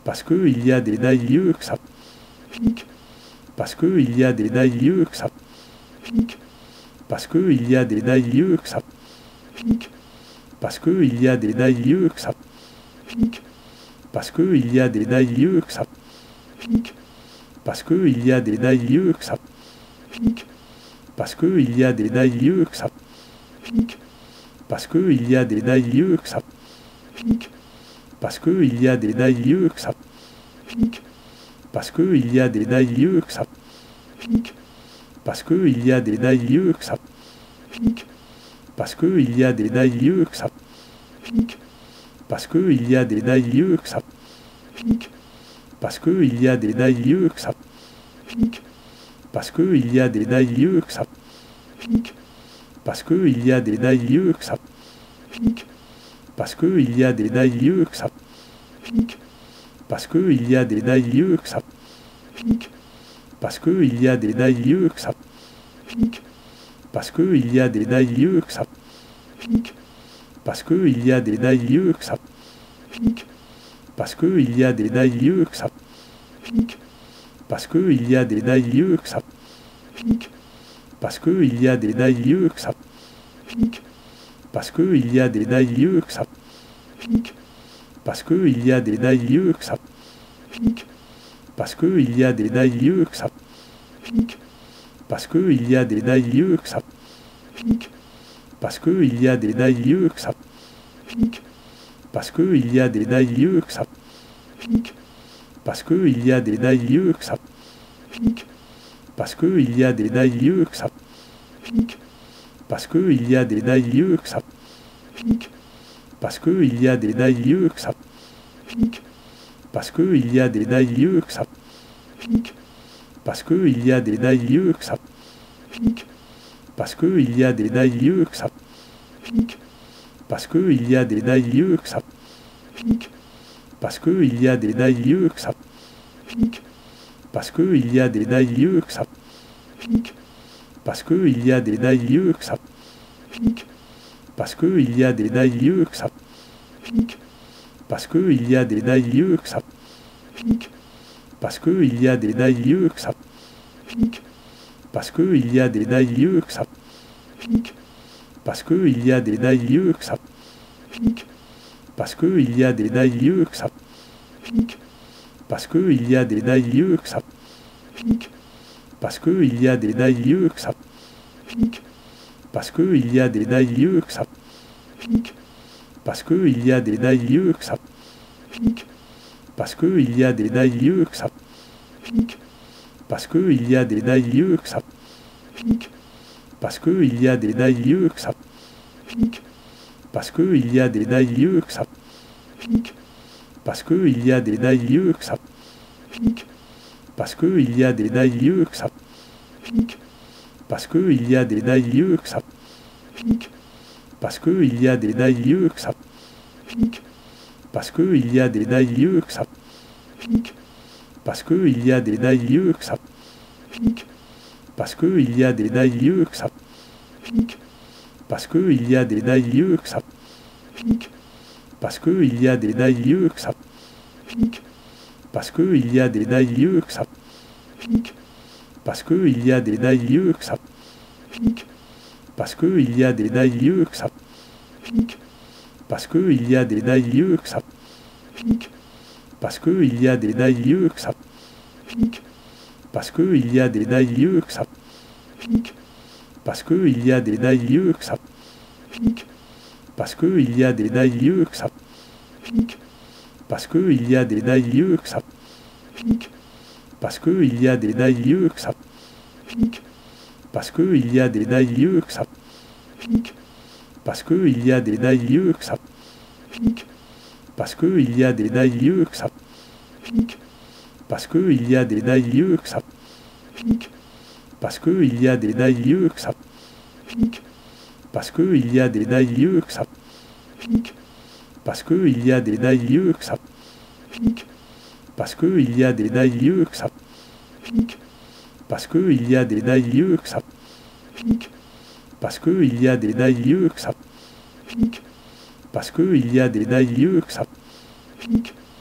parce qu'il y a des naïeux que ça pique, parce qu'il y a des naïeux que ça pique, parce qu'il y a des naïeux que ça pique, parce qu'il y a des naïeux que ça pique, parce qu'il y a des naïeux que ça pique, parce qu'il y a des naïeux que ça pique, parce qu'il y a des naïeux que ça pique, parce qu'il y a des naïeux que ça pique, parce qu'il y a des naïeux que ça pique, parce qu'il y a des naïeux que ça pique, parce qu'il y a des naïeux que ça pique, parce qu'il y a des naïeux que ça pique, parce qu'il y a des naïeux que ça pique, parce qu'il y a des naïeux que ça pique, parce qu'il y a des naïeux que ça pique, parce qu'il y a des naïeux que ça pique, parce qu'il y a des naïeux que ça pique, parce qu'il y a des naïeux que ça pique, parce qu'il y a des naïeux que ça pique, parce qu'il y a des naïeux que ça pique, parce qu'il y a des naïeux que ça pique, parce qu'il y a des naïeux que ça pique, parce qu'il y a des naïeux que ça pique, parce qu'il y a des naïeux que ça pique, parce qu'il y a des naïeux que ça pique, parce qu'il y a des naïeux que ça pique, parce qu'il y a des naïeux que ça pique, parce qu'il y a des naïeux que ça pique, parce qu'il y a des naïeux que ça pique, parce qu'il y a des naïeux que ça pique, parce qu'il y a des naïeux que ça pique, parce qu'il y a des naïeux que ça pique, parce qu'il y a des naïeux que ça pique, parce qu'il y a des naïeux que ça pique, parce qu'il y a des naïeux que ça pique, parce qu'il y a des naïeux que ça pique, parce qu'il y a des naïeux que ça pique, parce qu'il y a des naïeux que ça pique, parce qu'il y a des naïeux que ça pique, parce qu'il y a des naïeux que ça pique, parce qu'il y a des naïeux que ça pique, parce qu'il y a des naïeux que ça pique, parce qu'il y a des naïeux que ça pique, parce qu'il y a des naïeux que ça pique, parce qu'il y a des naïeux que ça pique, parce qu'il y a des naïeux que ça pique, parce qu'il y a des naïeux que ça pique, parce qu'il y a des naïeux que ça pique, parce qu'il y a des naïeux que ça pique, parce qu'il y a des naïeux que ça pique, parce qu'il y a des naïeux que ça pique, parce qu'il y a des naïeux que ça pique, parce qu'il y a des naïeux que ça pique, parce qu'il y a des naïeux que ça pique, parce qu'il y a des naïeux que ça pique, parce qu'il y a des naïeux que ça pique, parce qu'il y a des naïeux que ça pique, parce qu'il y a des naïeux que ça pique, parce qu'il y a des naïeux que ça pique, parce qu'il y a des naïeux que ça pique, parce qu'il y a des naïeux que ça pique, parce qu'il y a des naïeux que ça pique, parce qu'il y a des naïeux que ça pique, parce qu'il y a des naïeux que ça pique, parce qu'il y a des naïeux que ça pique, parce qu'il y a des naïeux que ça pique, parce qu'il y a des naïeux que ça pique, parce qu'il y a des naïeux que ça pique, parce qu'il y a des naïeux que ça pique, parce qu'il y a des naïeux que ça pique, parce qu'il y a des naïeux que ça pique, parce qu'il y a des naïeux que ça pique, parce qu'il y a des naïeux que ça pique, parce qu'il y a des naïeux que ça pique, parce qu'il y a des naïeux que ça pique, parce qu'il y a des naïeux que ça pique, parce qu'il y a des naïeux que ça pique, parce qu'il y a des naïeux que ça pique, parce qu'il y a des naïeux que ça pique, parce qu'il y a des naïeux que ça pique, parce qu'il y a des naïeux que ça pique, parce qu'il y a des naïeux que ça pique, parce qu'il y a des naïeux que ça pique, parce qu'il y a des naïeux que ça pique, parce qu'il y a des naïeux que ça pique,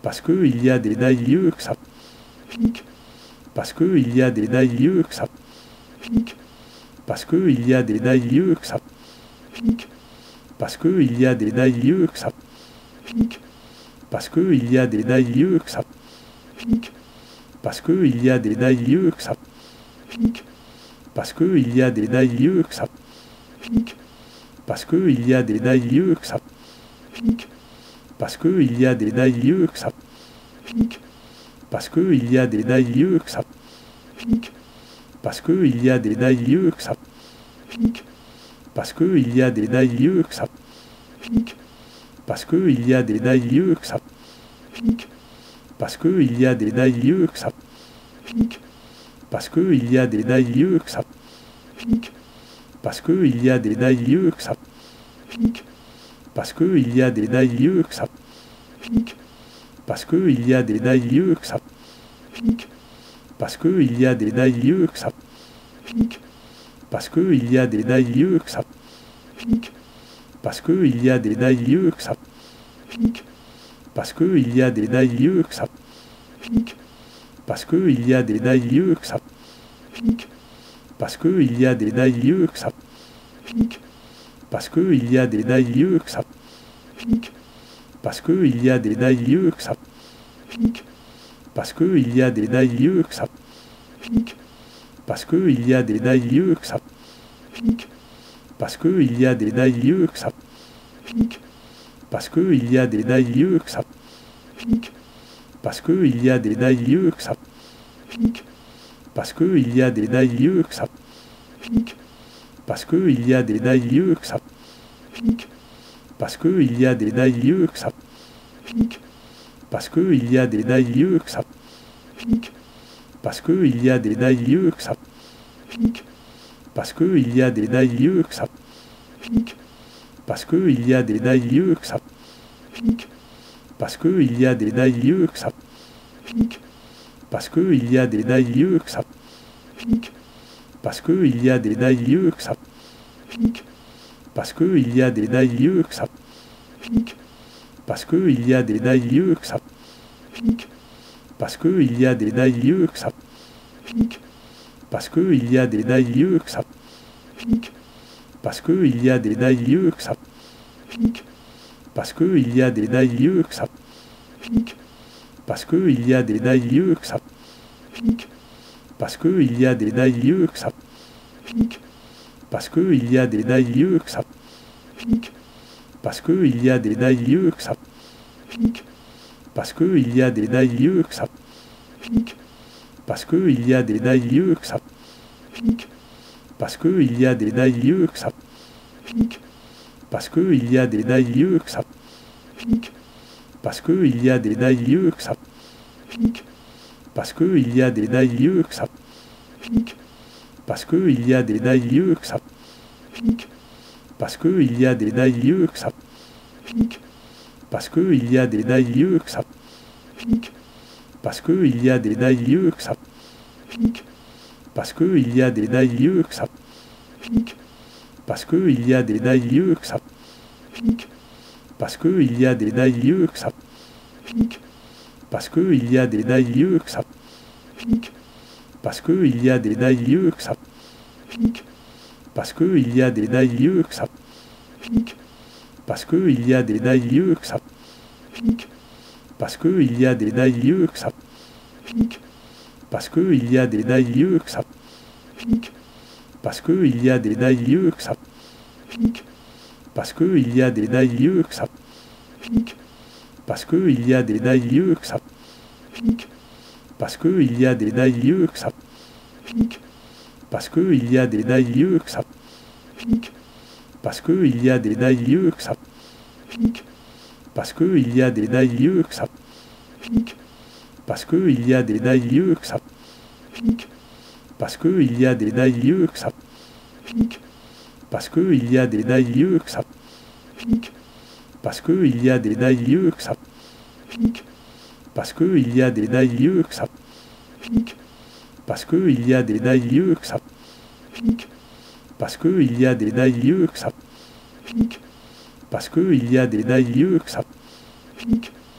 parce qu'il y a des naïeux que ça pique, parce qu'il y a des naïeux que ça pique, parce qu'il y a des naïeux que ça pique, parce qu'il y a des naïeux que ça pique, parce qu'il y a des naïeux que ça pique, parce qu'il y a des naïeux que ça pique, parce qu'il y a des naïeux que ça pique, parce qu'il y a des naïeux que ça pique, parce qu'il y a des naïeux que ça pique, parce qu'il y a des naïeux que ça pique, parce qu'il y a des naïeux que ça pique, parce qu'il y a des naïeux que ça pique, parce qu'il y a des naïeux que ça pique, parce qu'il y a des naïeux que ça pique, parce qu'il y a des naïeux que ça pique, parce qu'il y a des naïeux que ça pique, parce qu'il y a des naïeux que ça pique, parce qu'il y a des naïeux que ça pique, parce qu'il y a des naïeux que ça pique, parce qu'il y a des naïeux que ça pique, parce qu'il y a des naïeux que ça pique, parce qu'il y a des naïeux que ça pique, parce qu'il y a des naïeux que ça pique, parce qu'il y a des naïeux que ça pique, parce qu'il y a des naïeux que ça pique, parce qu'il y a des naïeux que ça pique, parce qu'il y a des naïeux que ça pique, parce qu'il y a des naïeux que ça pique, parce qu'il y a des naïeux que ça pique, parce qu'il y a des naïeux que ça pique, parce qu'il y a des naïeux que ça pique, parce qu'il y a des naïeux que ça pique, parce qu'il y a des naïeux que ça pique, parce qu'il y a des naïeux que ça pique, parce qu'il y a des naïeux que ça pique, parce qu'il y a des naïeux que ça pique, parce qu'il y a des naïeux que ça pique, parce qu'il y a des naïeux que ça pique, parce qu'il y a des naïeux que ça pique, parce qu'il y a des naïeux que ça pique, parce qu'il y a des naïeux que ça pique, parce qu'il y a des naïeux que ça pique, parce qu'il y a des naïeux que ça pique, parce qu'il y a des naïeux que ça pique, parce qu'il y a des naïeux que ça pique, parce qu'il y a des naïeux que ça pique, parce qu'il y a des naïeux que ça pique, parce qu'il y a des naïeux que ça pique, parce qu'il y a des naïeux que ça pique, parce qu'il y a des naïeux que ça pique, parce qu'il y a des naïeux que ça pique, parce qu'il y a des naïeux que ça pique, parce qu'il y a des naïeux que ça pique, parce qu'il y a des naïeux que ça pique, parce qu'il y a des naïeux que ça pique, parce qu'il y a des naïeux que ça pique, parce qu'il y a des naïeux que ça pique, parce qu'il y a des naïeux que ça pique, parce qu'il y a des naïeux que ça pique, parce qu'il y a des naïeux que ça pique, parce qu'il y a des naïeux que ça pique, parce qu'il y a des naïeux que ça pique, parce qu'il y a des naïeux que ça pique, parce qu'il y a des naïeux que ça pique, parce qu'il y a des naïeux que ça pique, parce qu'il y a des naïeux que ça pique, parce qu'il y a des naïeux que ça pique, parce qu'il y a des naïeux que ça pique, parce qu'il y a des naïeux que ça pique, parce qu'il y a des naïeux que ça pique, parce qu'il y a des naïeux que ça pique, parce qu'il y a des naïeux que ça pique, parce qu'il y a des naïeux que ça pique, parce qu'il y a des naïeux que ça pique, parce qu'il y a des naïeux que ça pique, parce qu'il y a des naïeux que ça pique, parce qu'il y a des naïeux que ça pique, parce qu'il y a des naïeux que ça pique, parce qu'il y a des naïeux que ça pique, parce qu'il y a des naïeux que ça pique, parce qu'il y a des naïeux que ça pique, parce qu'il y a des naïeux que ça pique, parce qu'il y a des naïeux que ça pique, parce qu'il y a des naïeux que ça pique, parce qu'il y a des naïeux que ça pique,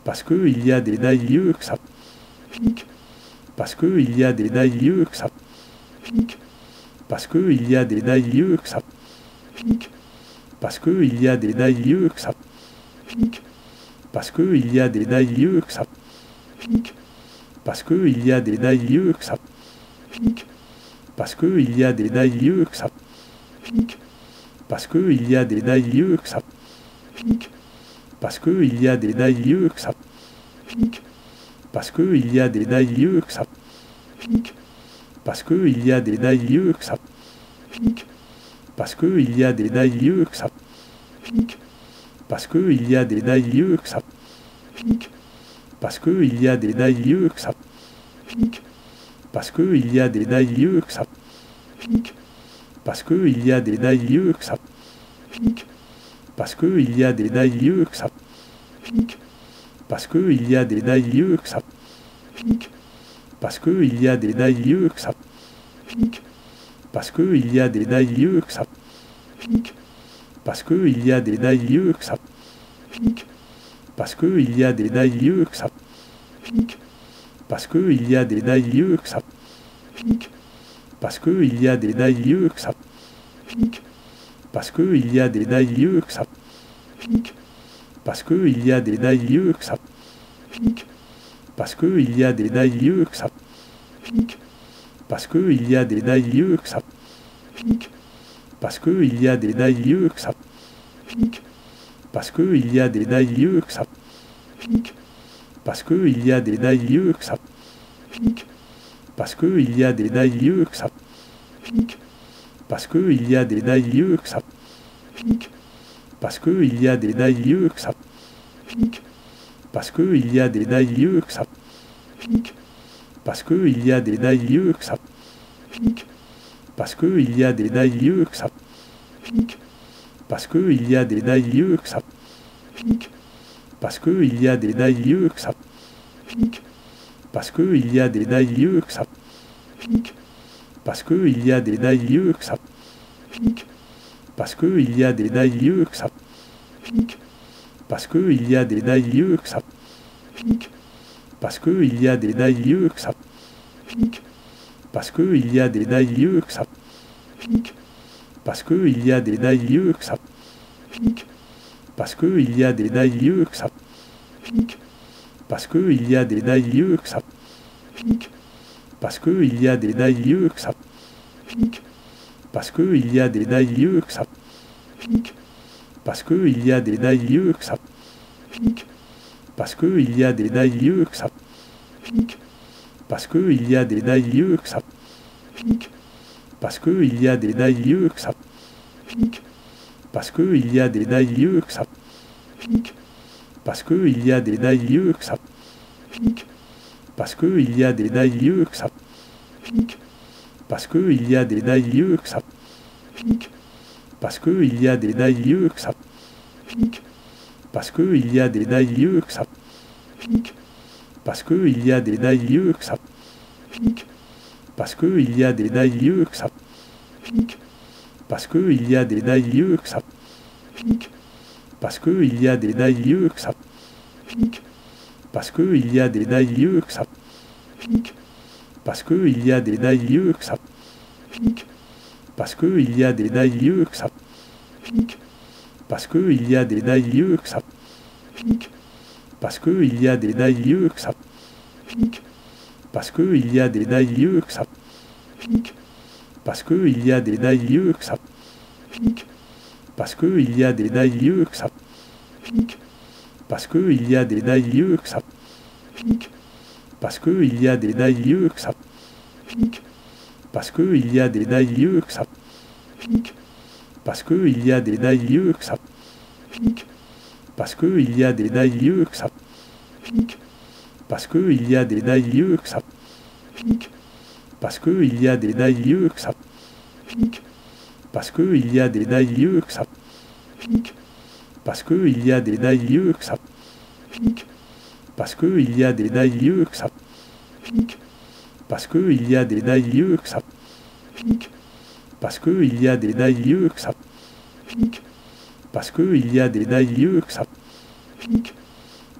parce qu'il y a des naïeux que ça pique, parce qu'il y a des naïeux que ça pique, parce qu'il y a des naïeux que ça pique, parce qu'il y a des naïeux que ça pique, parce qu'il y a des naïeux que ça pique, parce qu'il y a des naïeux que ça pique, parce qu'il y a des naïeux que ça pique, parce qu'il y a des naïeux que ça pique, parce qu'il y a des naïeux que ça pique, parce qu'il y a des naïeux que ça pique, parce qu'il y a des naïeux que ça pique, parce qu'il y a des naïeux que ça pique, parce qu'il y a des naïeux que ça pique, parce qu'il y a des naïeux que ça pique, parce qu'il y a des naïeux que ça pique, parce qu'il y a des naïeux que ça pique, parce qu'il y a des naïeux que ça pique, parce qu'il y a des naïeux que ça pique, parce qu'il y a des naïeux que ça pique, parce qu'il y a des naïeux que ça pique, parce qu'il y a des naïeux que ça pique, parce qu'il y a des naïeux que ça pique, parce qu'il y a des naïeux que ça pique, parce qu'il y a des naïeux que ça pique, parce qu'il y a des naïeux que ça pique, parce qu'il y a des naïeux que ça pique, parce qu'il y a des naïeux que ça pique, parce qu'il y a des naïeux que ça pique, parce qu'il y a des naïeux que ça pique, parce qu'il y a des naïeux que ça pique, parce qu'il y a des naïeux que ça pique, parce qu'il y a des naïeux que ça pique, parce qu'il y a des naïeux que ça pique, parce qu'il y a des naïeux que ça pique, parce qu'il y a des naïeux que ça pique, parce qu'il y a des naïeux que ça pique, parce qu'il y a des naïeux que ça pique, parce qu'il y a des naïeux que ça pique, parce qu'il y a des naïeux que ça pique, parce qu'il y a des naïeux que ça pique, parce qu'il y a des naïeux que ça pique, parce qu'il y a des naïeux que ça pique, parce qu'il y a des naïeux que ça pique, parce qu'il y a des naïeux que ça pique, parce qu'il y a des naïeux que ça pique, parce qu'il y a des naïeux que ça pique, parce qu'il y a des naïeux que ça pique, parce qu'il y a des naïeux que ça pique, parce qu'il y a des naïeux que ça pique, parce qu'il y a des naïeux que ça pique, parce qu'il y a des naïeux que ça pique, parce qu'il y a des naïeux que ça pique, parce qu'il y a des naïeux que ça pique, parce qu'il y a des naïeux que ça pique, parce qu'il y a des naïeux que ça pique, parce qu'il y a des naïeux que ça pique, parce qu'il y a des naïeux que ça pique, parce qu'il y a des naïeux que ça pique, parce qu'il y a des naïeux que ça pique, parce qu'il y a des naïeux que ça pique, parce qu'il y a des naïeux que ça pique, parce qu'il y a des naïeux que ça pique, parce qu'il y a des naïeux que ça pique, parce qu'il y a des naïeux que ça pique, parce qu'il y a des naïeux que ça pique, parce qu'il y a des naïeux que ça pique, parce qu'il y a des naïeux que ça pique, parce qu'il y a des naïeux que ça pique, parce qu'il y a des naïeux que ça pique, parce qu'il y a des naïeux que ça pique, parce qu'il y a des naïeux que ça pique, parce qu'il y a des naïeux que ça pique, parce qu'il y a des naïeux que ça pique, parce qu'il y a des naïeux que ça pique, parce qu'il y a des naïeux que ça pique, parce qu'il y a des naïeux que ça pique, parce qu'il y a des naïeux que ça pique, parce qu'il y a des naïeux que ça pique, parce qu'il y a des naïeux que ça pique, parce qu'il y a des naïeux que ça pique, parce qu'il y a des naïeux que ça pique, parce qu'il y a des naïeux que ça pique, parce qu'il y a des naïeux que ça pique, parce qu'il y a des naïeux que ça pique, parce qu'il y a des naïeux que ça pique,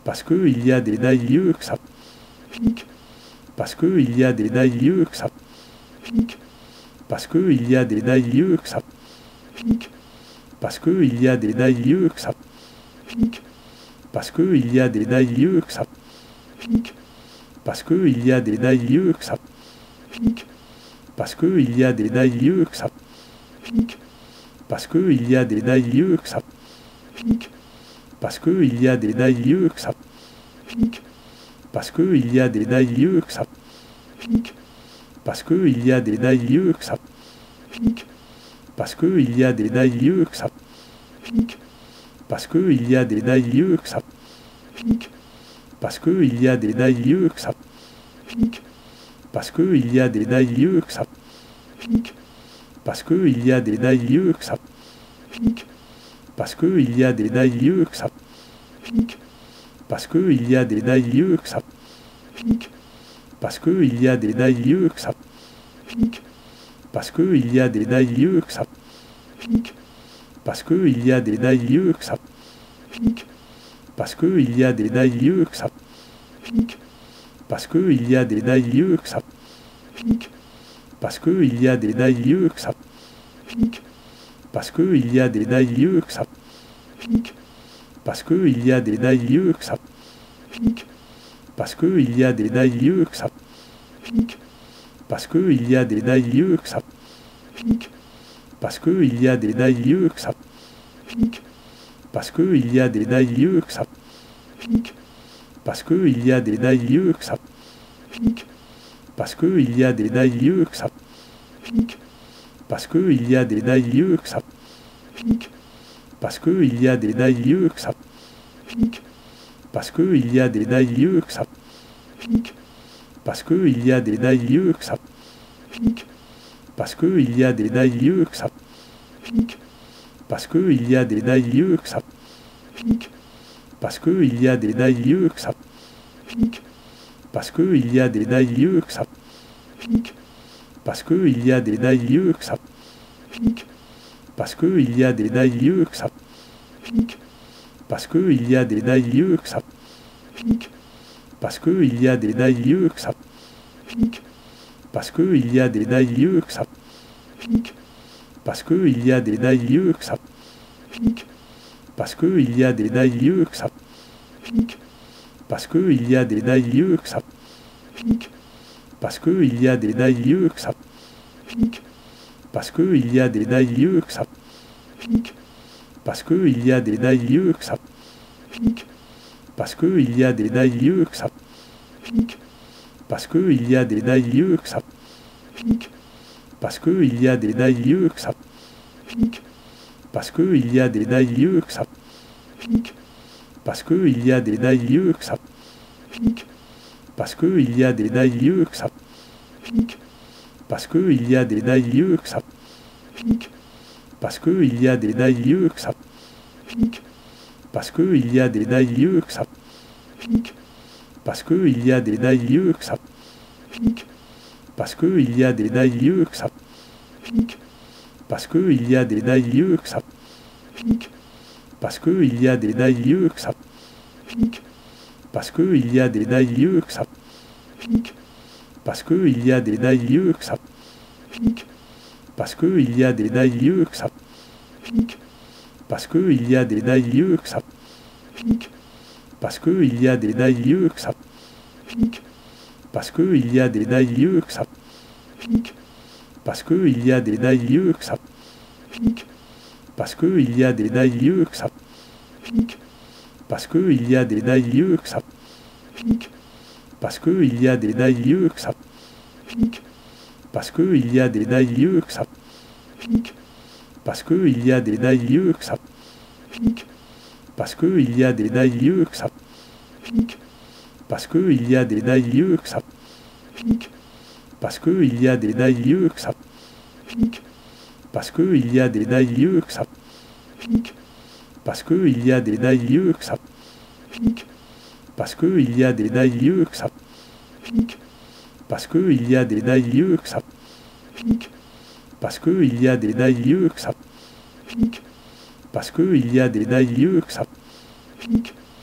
parce qu'il y a des naïeux que ça pique, parce qu'il y a des naïeux que ça pique, parce qu'il y a des naïeux que ça pique, parce qu'il y a des naïeux que ça pique, parce qu'il y a des naïeux que ça pique, parce qu'il y a des naïeux que ça pique, parce qu'il y a des naïeux que ça pique, parce qu'il y a des naïeux que ça pique, parce qu'il y a des naïeux que ça pique, parce qu'il y a des naïeux que ça pique, parce qu'il y a des naïeux que ça pique, parce qu'il y a des naïeux que ça pique, parce qu'il y a des naïeux que ça pique, parce qu'il y a des naïeux que ça pique, parce qu'il y a des naïeux que ça pique, parce qu'il y a des naïeux que ça pique, parce qu'il y a des naïeux que ça pique, parce qu'il y a des naïeux que ça pique, parce qu'il y a des naïeux que ça pique, parce qu'il y a des naïeux que ça pique, parce qu'il y a des naïeux que ça pique, parce qu'il y a des naïeux que ça pique, parce qu'il y a des naïeux que ça pique, parce qu'il y a des naïeux que ça pique, parce qu'il y a des naïeux que ça pique, parce qu'il y a des naïeux que ça pique, parce qu'il y a des naïeux que ça pique, parce qu'il y a des naïeux que ça pique, parce qu'il y a des naïeux que ça pique, parce qu'il y a des naïeux que ça pique, parce qu'il y a des naïeux que ça pique, parce qu'il y a des naïeux que ça pique, parce qu'il y a des naïeux que ça pique, parce qu'il y a des naïeux que ça pique, parce qu'il y a des naïeux que ça pique, parce qu'il y a des naïeux que ça pique, parce qu'il y a des naïeux que ça pique, parce qu'il y a des naïeux que ça pique, parce qu'il y a des naïeux que ça pique, parce qu'il y a des naïeux que ça pique, parce qu'il y a des naïeux que ça pique, parce qu'il y a des naïeux que ça pique, parce qu'il y a des naïeux que ça pique, parce qu'il y a des naïeux que ça pique, parce qu'il y a des naïeux que ça pique, parce qu'il y a des naïeux que ça pique, parce qu'il y a des naïeux que ça pique, parce qu'il y a des naïeux que ça pique, parce qu'il y a des naïeux que ça pique, parce qu'il y a des naïeux que ça pique, parce qu'il y a des naïeux que ça pique, parce qu'il y a des naïeux que ça pique, parce qu'il y a des naïeux que ça pique, parce qu'il y a des naïeux que ça pique, parce qu'il y a des naïeux que ça pique, parce qu'il y a des naïeux que ça pique, parce qu'il y a des naïeux que ça pique, parce qu'il y a des naïeux que ça pique, parce qu'il y a des naïeux que ça pique, parce qu'il y a des naïeux que ça pique, parce qu'il y a des naïeux que ça pique, parce qu'il y a des naïeux que ça pique, parce qu'il y a des naïeux que ça pique, parce qu'il y a des naïeux que ça pique, parce qu'il y a des naïeux que ça pique, parce qu'il y a des naïeux que ça pique, parce qu'il y a des naïeux que ça pique, parce qu'il y a des naïeux que ça pique, parce qu'il y a des naïeux que ça pique, parce qu'il y a des naïeux que ça pique, parce qu'il y a des naïeux que ça pique, parce qu'il y a des naïeux que ça pique, parce qu'il y a des naïeux que ça pique, parce qu'il y a des naïeux que ça pique, parce qu'il y a des naïeux que ça pique, parce qu'il y a des naïeux que ça pique, parce qu'il y a des naïeux que ça pique, parce qu'il y a des naïeux que ça pique, parce qu'il y a des naïeux que ça pique, parce qu'il y a des naïeux que ça pique, parce qu'il y a des naïeux que ça pique, parce qu'il y a des naïeux que ça pique, parce qu'il y a des naïeux que ça pique, parce qu'il y a des naïeux que ça pique, parce qu'il y a des naïeux que ça pique,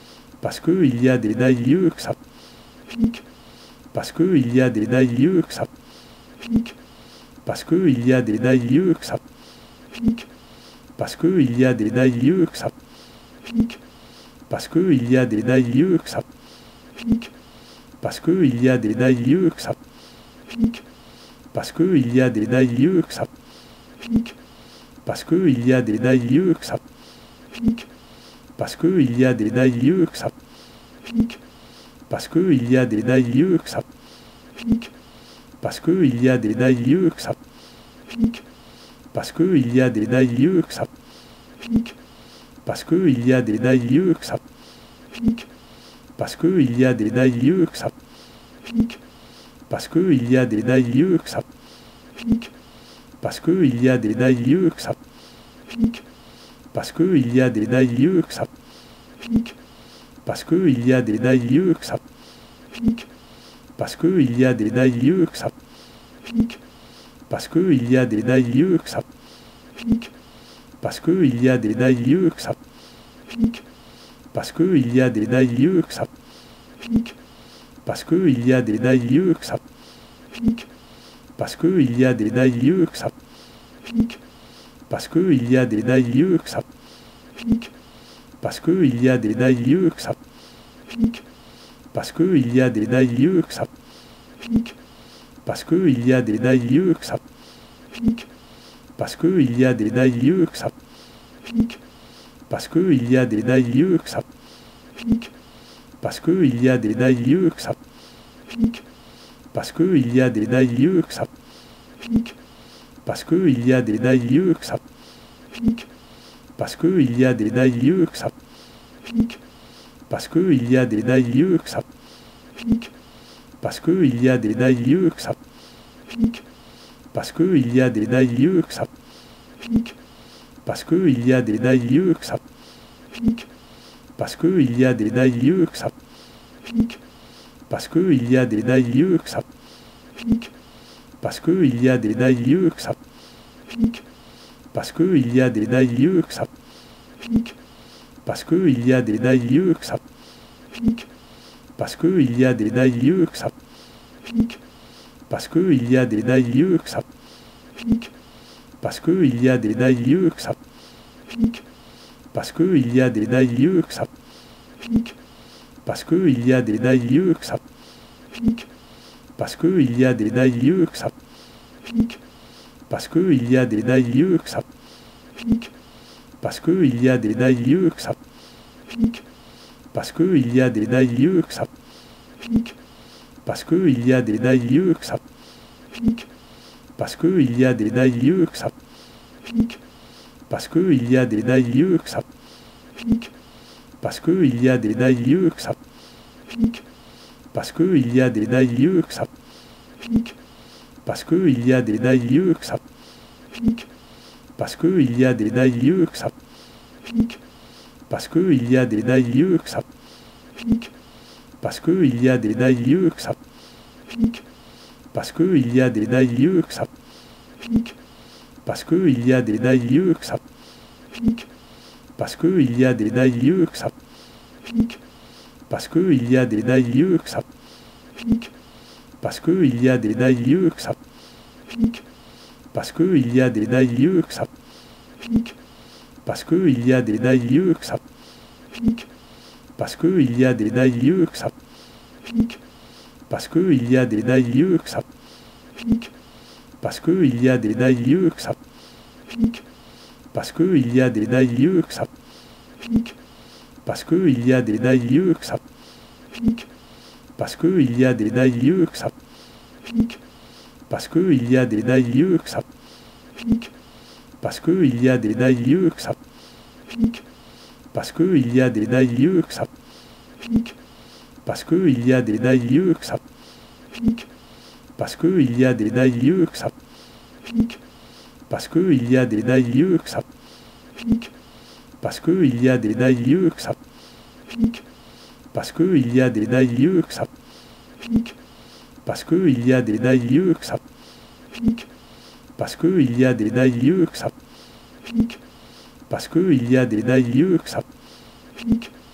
parce qu'il y a des naïeux que ça pique, parce qu'il y a des naïeux que ça pique, parce qu'il y a des naïeux que ça pique, parce qu'il y a des naïeux que ça pique, parce qu'il y a des naïeux que ça pique, parce qu'il y a des naïeux que ça pique, parce qu'il y a des naïeux que ça pique, parce qu'il y a des naïeux que ça pique, parce qu'il y a des naïeux que ça pique, parce qu'il y a des naïeux que ça pique, parce qu'il y a des naïeux que ça pique, parce qu'il y a des naïeux que ça pique, parce qu'il y a des naïeux que ça pique, parce qu'il y a des naïeux que ça pique, parce qu'il y a des naïeux que ça pique, parce qu'il y a des naïeux que ça pique, parce qu'il y a des naïeux que ça pique, parce qu'il y a des naïeux que ça pique, parce qu'il y a des naïeux que ça pique, parce qu'il y a des naïeux que ça pique, parce qu'il y a des naïeux que ça pique, parce qu'il y a des naïeux que ça pique, parce qu'il y a des naïeux que ça pique, parce qu'il y a des naïeux que ça pique, parce qu'il y a des naïeux que ça pique, parce qu'il y a des naïeux que ça pique, parce qu'il y a des naïeux que ça pique, parce qu'il y a des naïeux que ça pique, parce qu'il y a des naïeux que ça pique, parce qu'il y a des naïeux que ça pique, parce qu'il y a des naïeux que ça pique, parce qu'il y a des naïeux que ça pique, parce qu'il y a des naïeux que ça pique, parce qu'il y a des naïeux que ça pique, parce qu'il y a des naïeux que ça pique, parce qu'il y a des naïeux que ça pique, parce qu'il y a des naïeux que ça pique, parce qu'il y a des naïeux que ça pique, parce qu'il y a des naïeux que ça pique, parce qu'il y a des naïeux que ça pique, parce qu'il y a des naïeux que ça pique, parce qu'il y a des naïeux que ça pique, parce qu'il y a des naïeux que ça pique, parce qu'il y a des naïeux que ça pique, parce qu'il y a des naïeux que ça pique, parce qu'il y a des naïeux que ça pique, parce qu'il y a des naïeux que ça pique, parce qu'il y a des naïeux que ça pique, parce qu'il y a des naïeux que ça pique, parce qu'il y a des naïeux que ça pique, parce qu'il y a des naïeux que ça pique, parce qu'il y a des naïeux que ça pique, parce qu'il y a des naïeux que ça pique, parce qu'il y a des naïeux que ça pique, parce qu'il y a des naïeux que ça pique, parce qu'il y a des naïeux que ça pique, parce qu'il y a des naïeux que ça pique, parce qu'il y a des naïeux que ça pique, parce qu'il y a des naïeux que ça pique, parce qu'il y a des naïeux que ça pique, parce qu'il y a des naïeux que ça pique, parce qu'il y a des naïeux que ça pique, parce qu'il y a des naïeux que ça pique, parce qu'il y a des naïeux que ça pique, parce qu'il y a des naïeux que ça pique, parce qu'il y a des naïeux que ça pique, parce qu'il y a des naïeux que ça pique, parce qu'il y a des naïeux que ça pique, parce qu'il y a des naïeux que ça pique, parce qu'il y a des naïeux que ça pique, parce qu'il y a des naïeux que ça pique, parce qu'il y a des naïeux que ça pique, parce qu'il y a des naïeux que ça pique, parce qu'il y a des naïeux que ça pique, parce qu'il y a des naïeux que ça pique, parce qu'il y a des naïeux que ça pique, parce qu'il y a des naïeux que ça pique, parce qu'il y a des naïeux que ça pique, parce qu'il y a des naïeux que ça pique, parce qu'il y a des naïeux que ça pique, parce qu'il y a des naïeux que ça pique, parce qu'il y a des naïeux que ça pique, parce qu'il y a des naïeux que ça pique, parce qu'il y a des naïeux que ça pique, parce qu'il y a des naïeux que ça pique,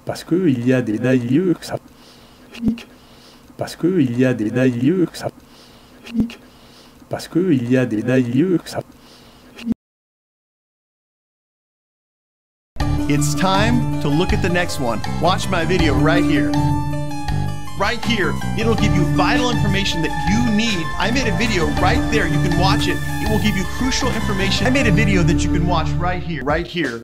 parce qu'il y a des daïeux que ça pique, parce qu'il y a des daïeux que ça pique, parce qu'il y a des daïeux que ça pique. It's time to look at the next one. Watch my video right here. Right here, it'll give you vital information that you need. I made a video right there, you can watch it. It will give you crucial information. I made a video that you can watch right here,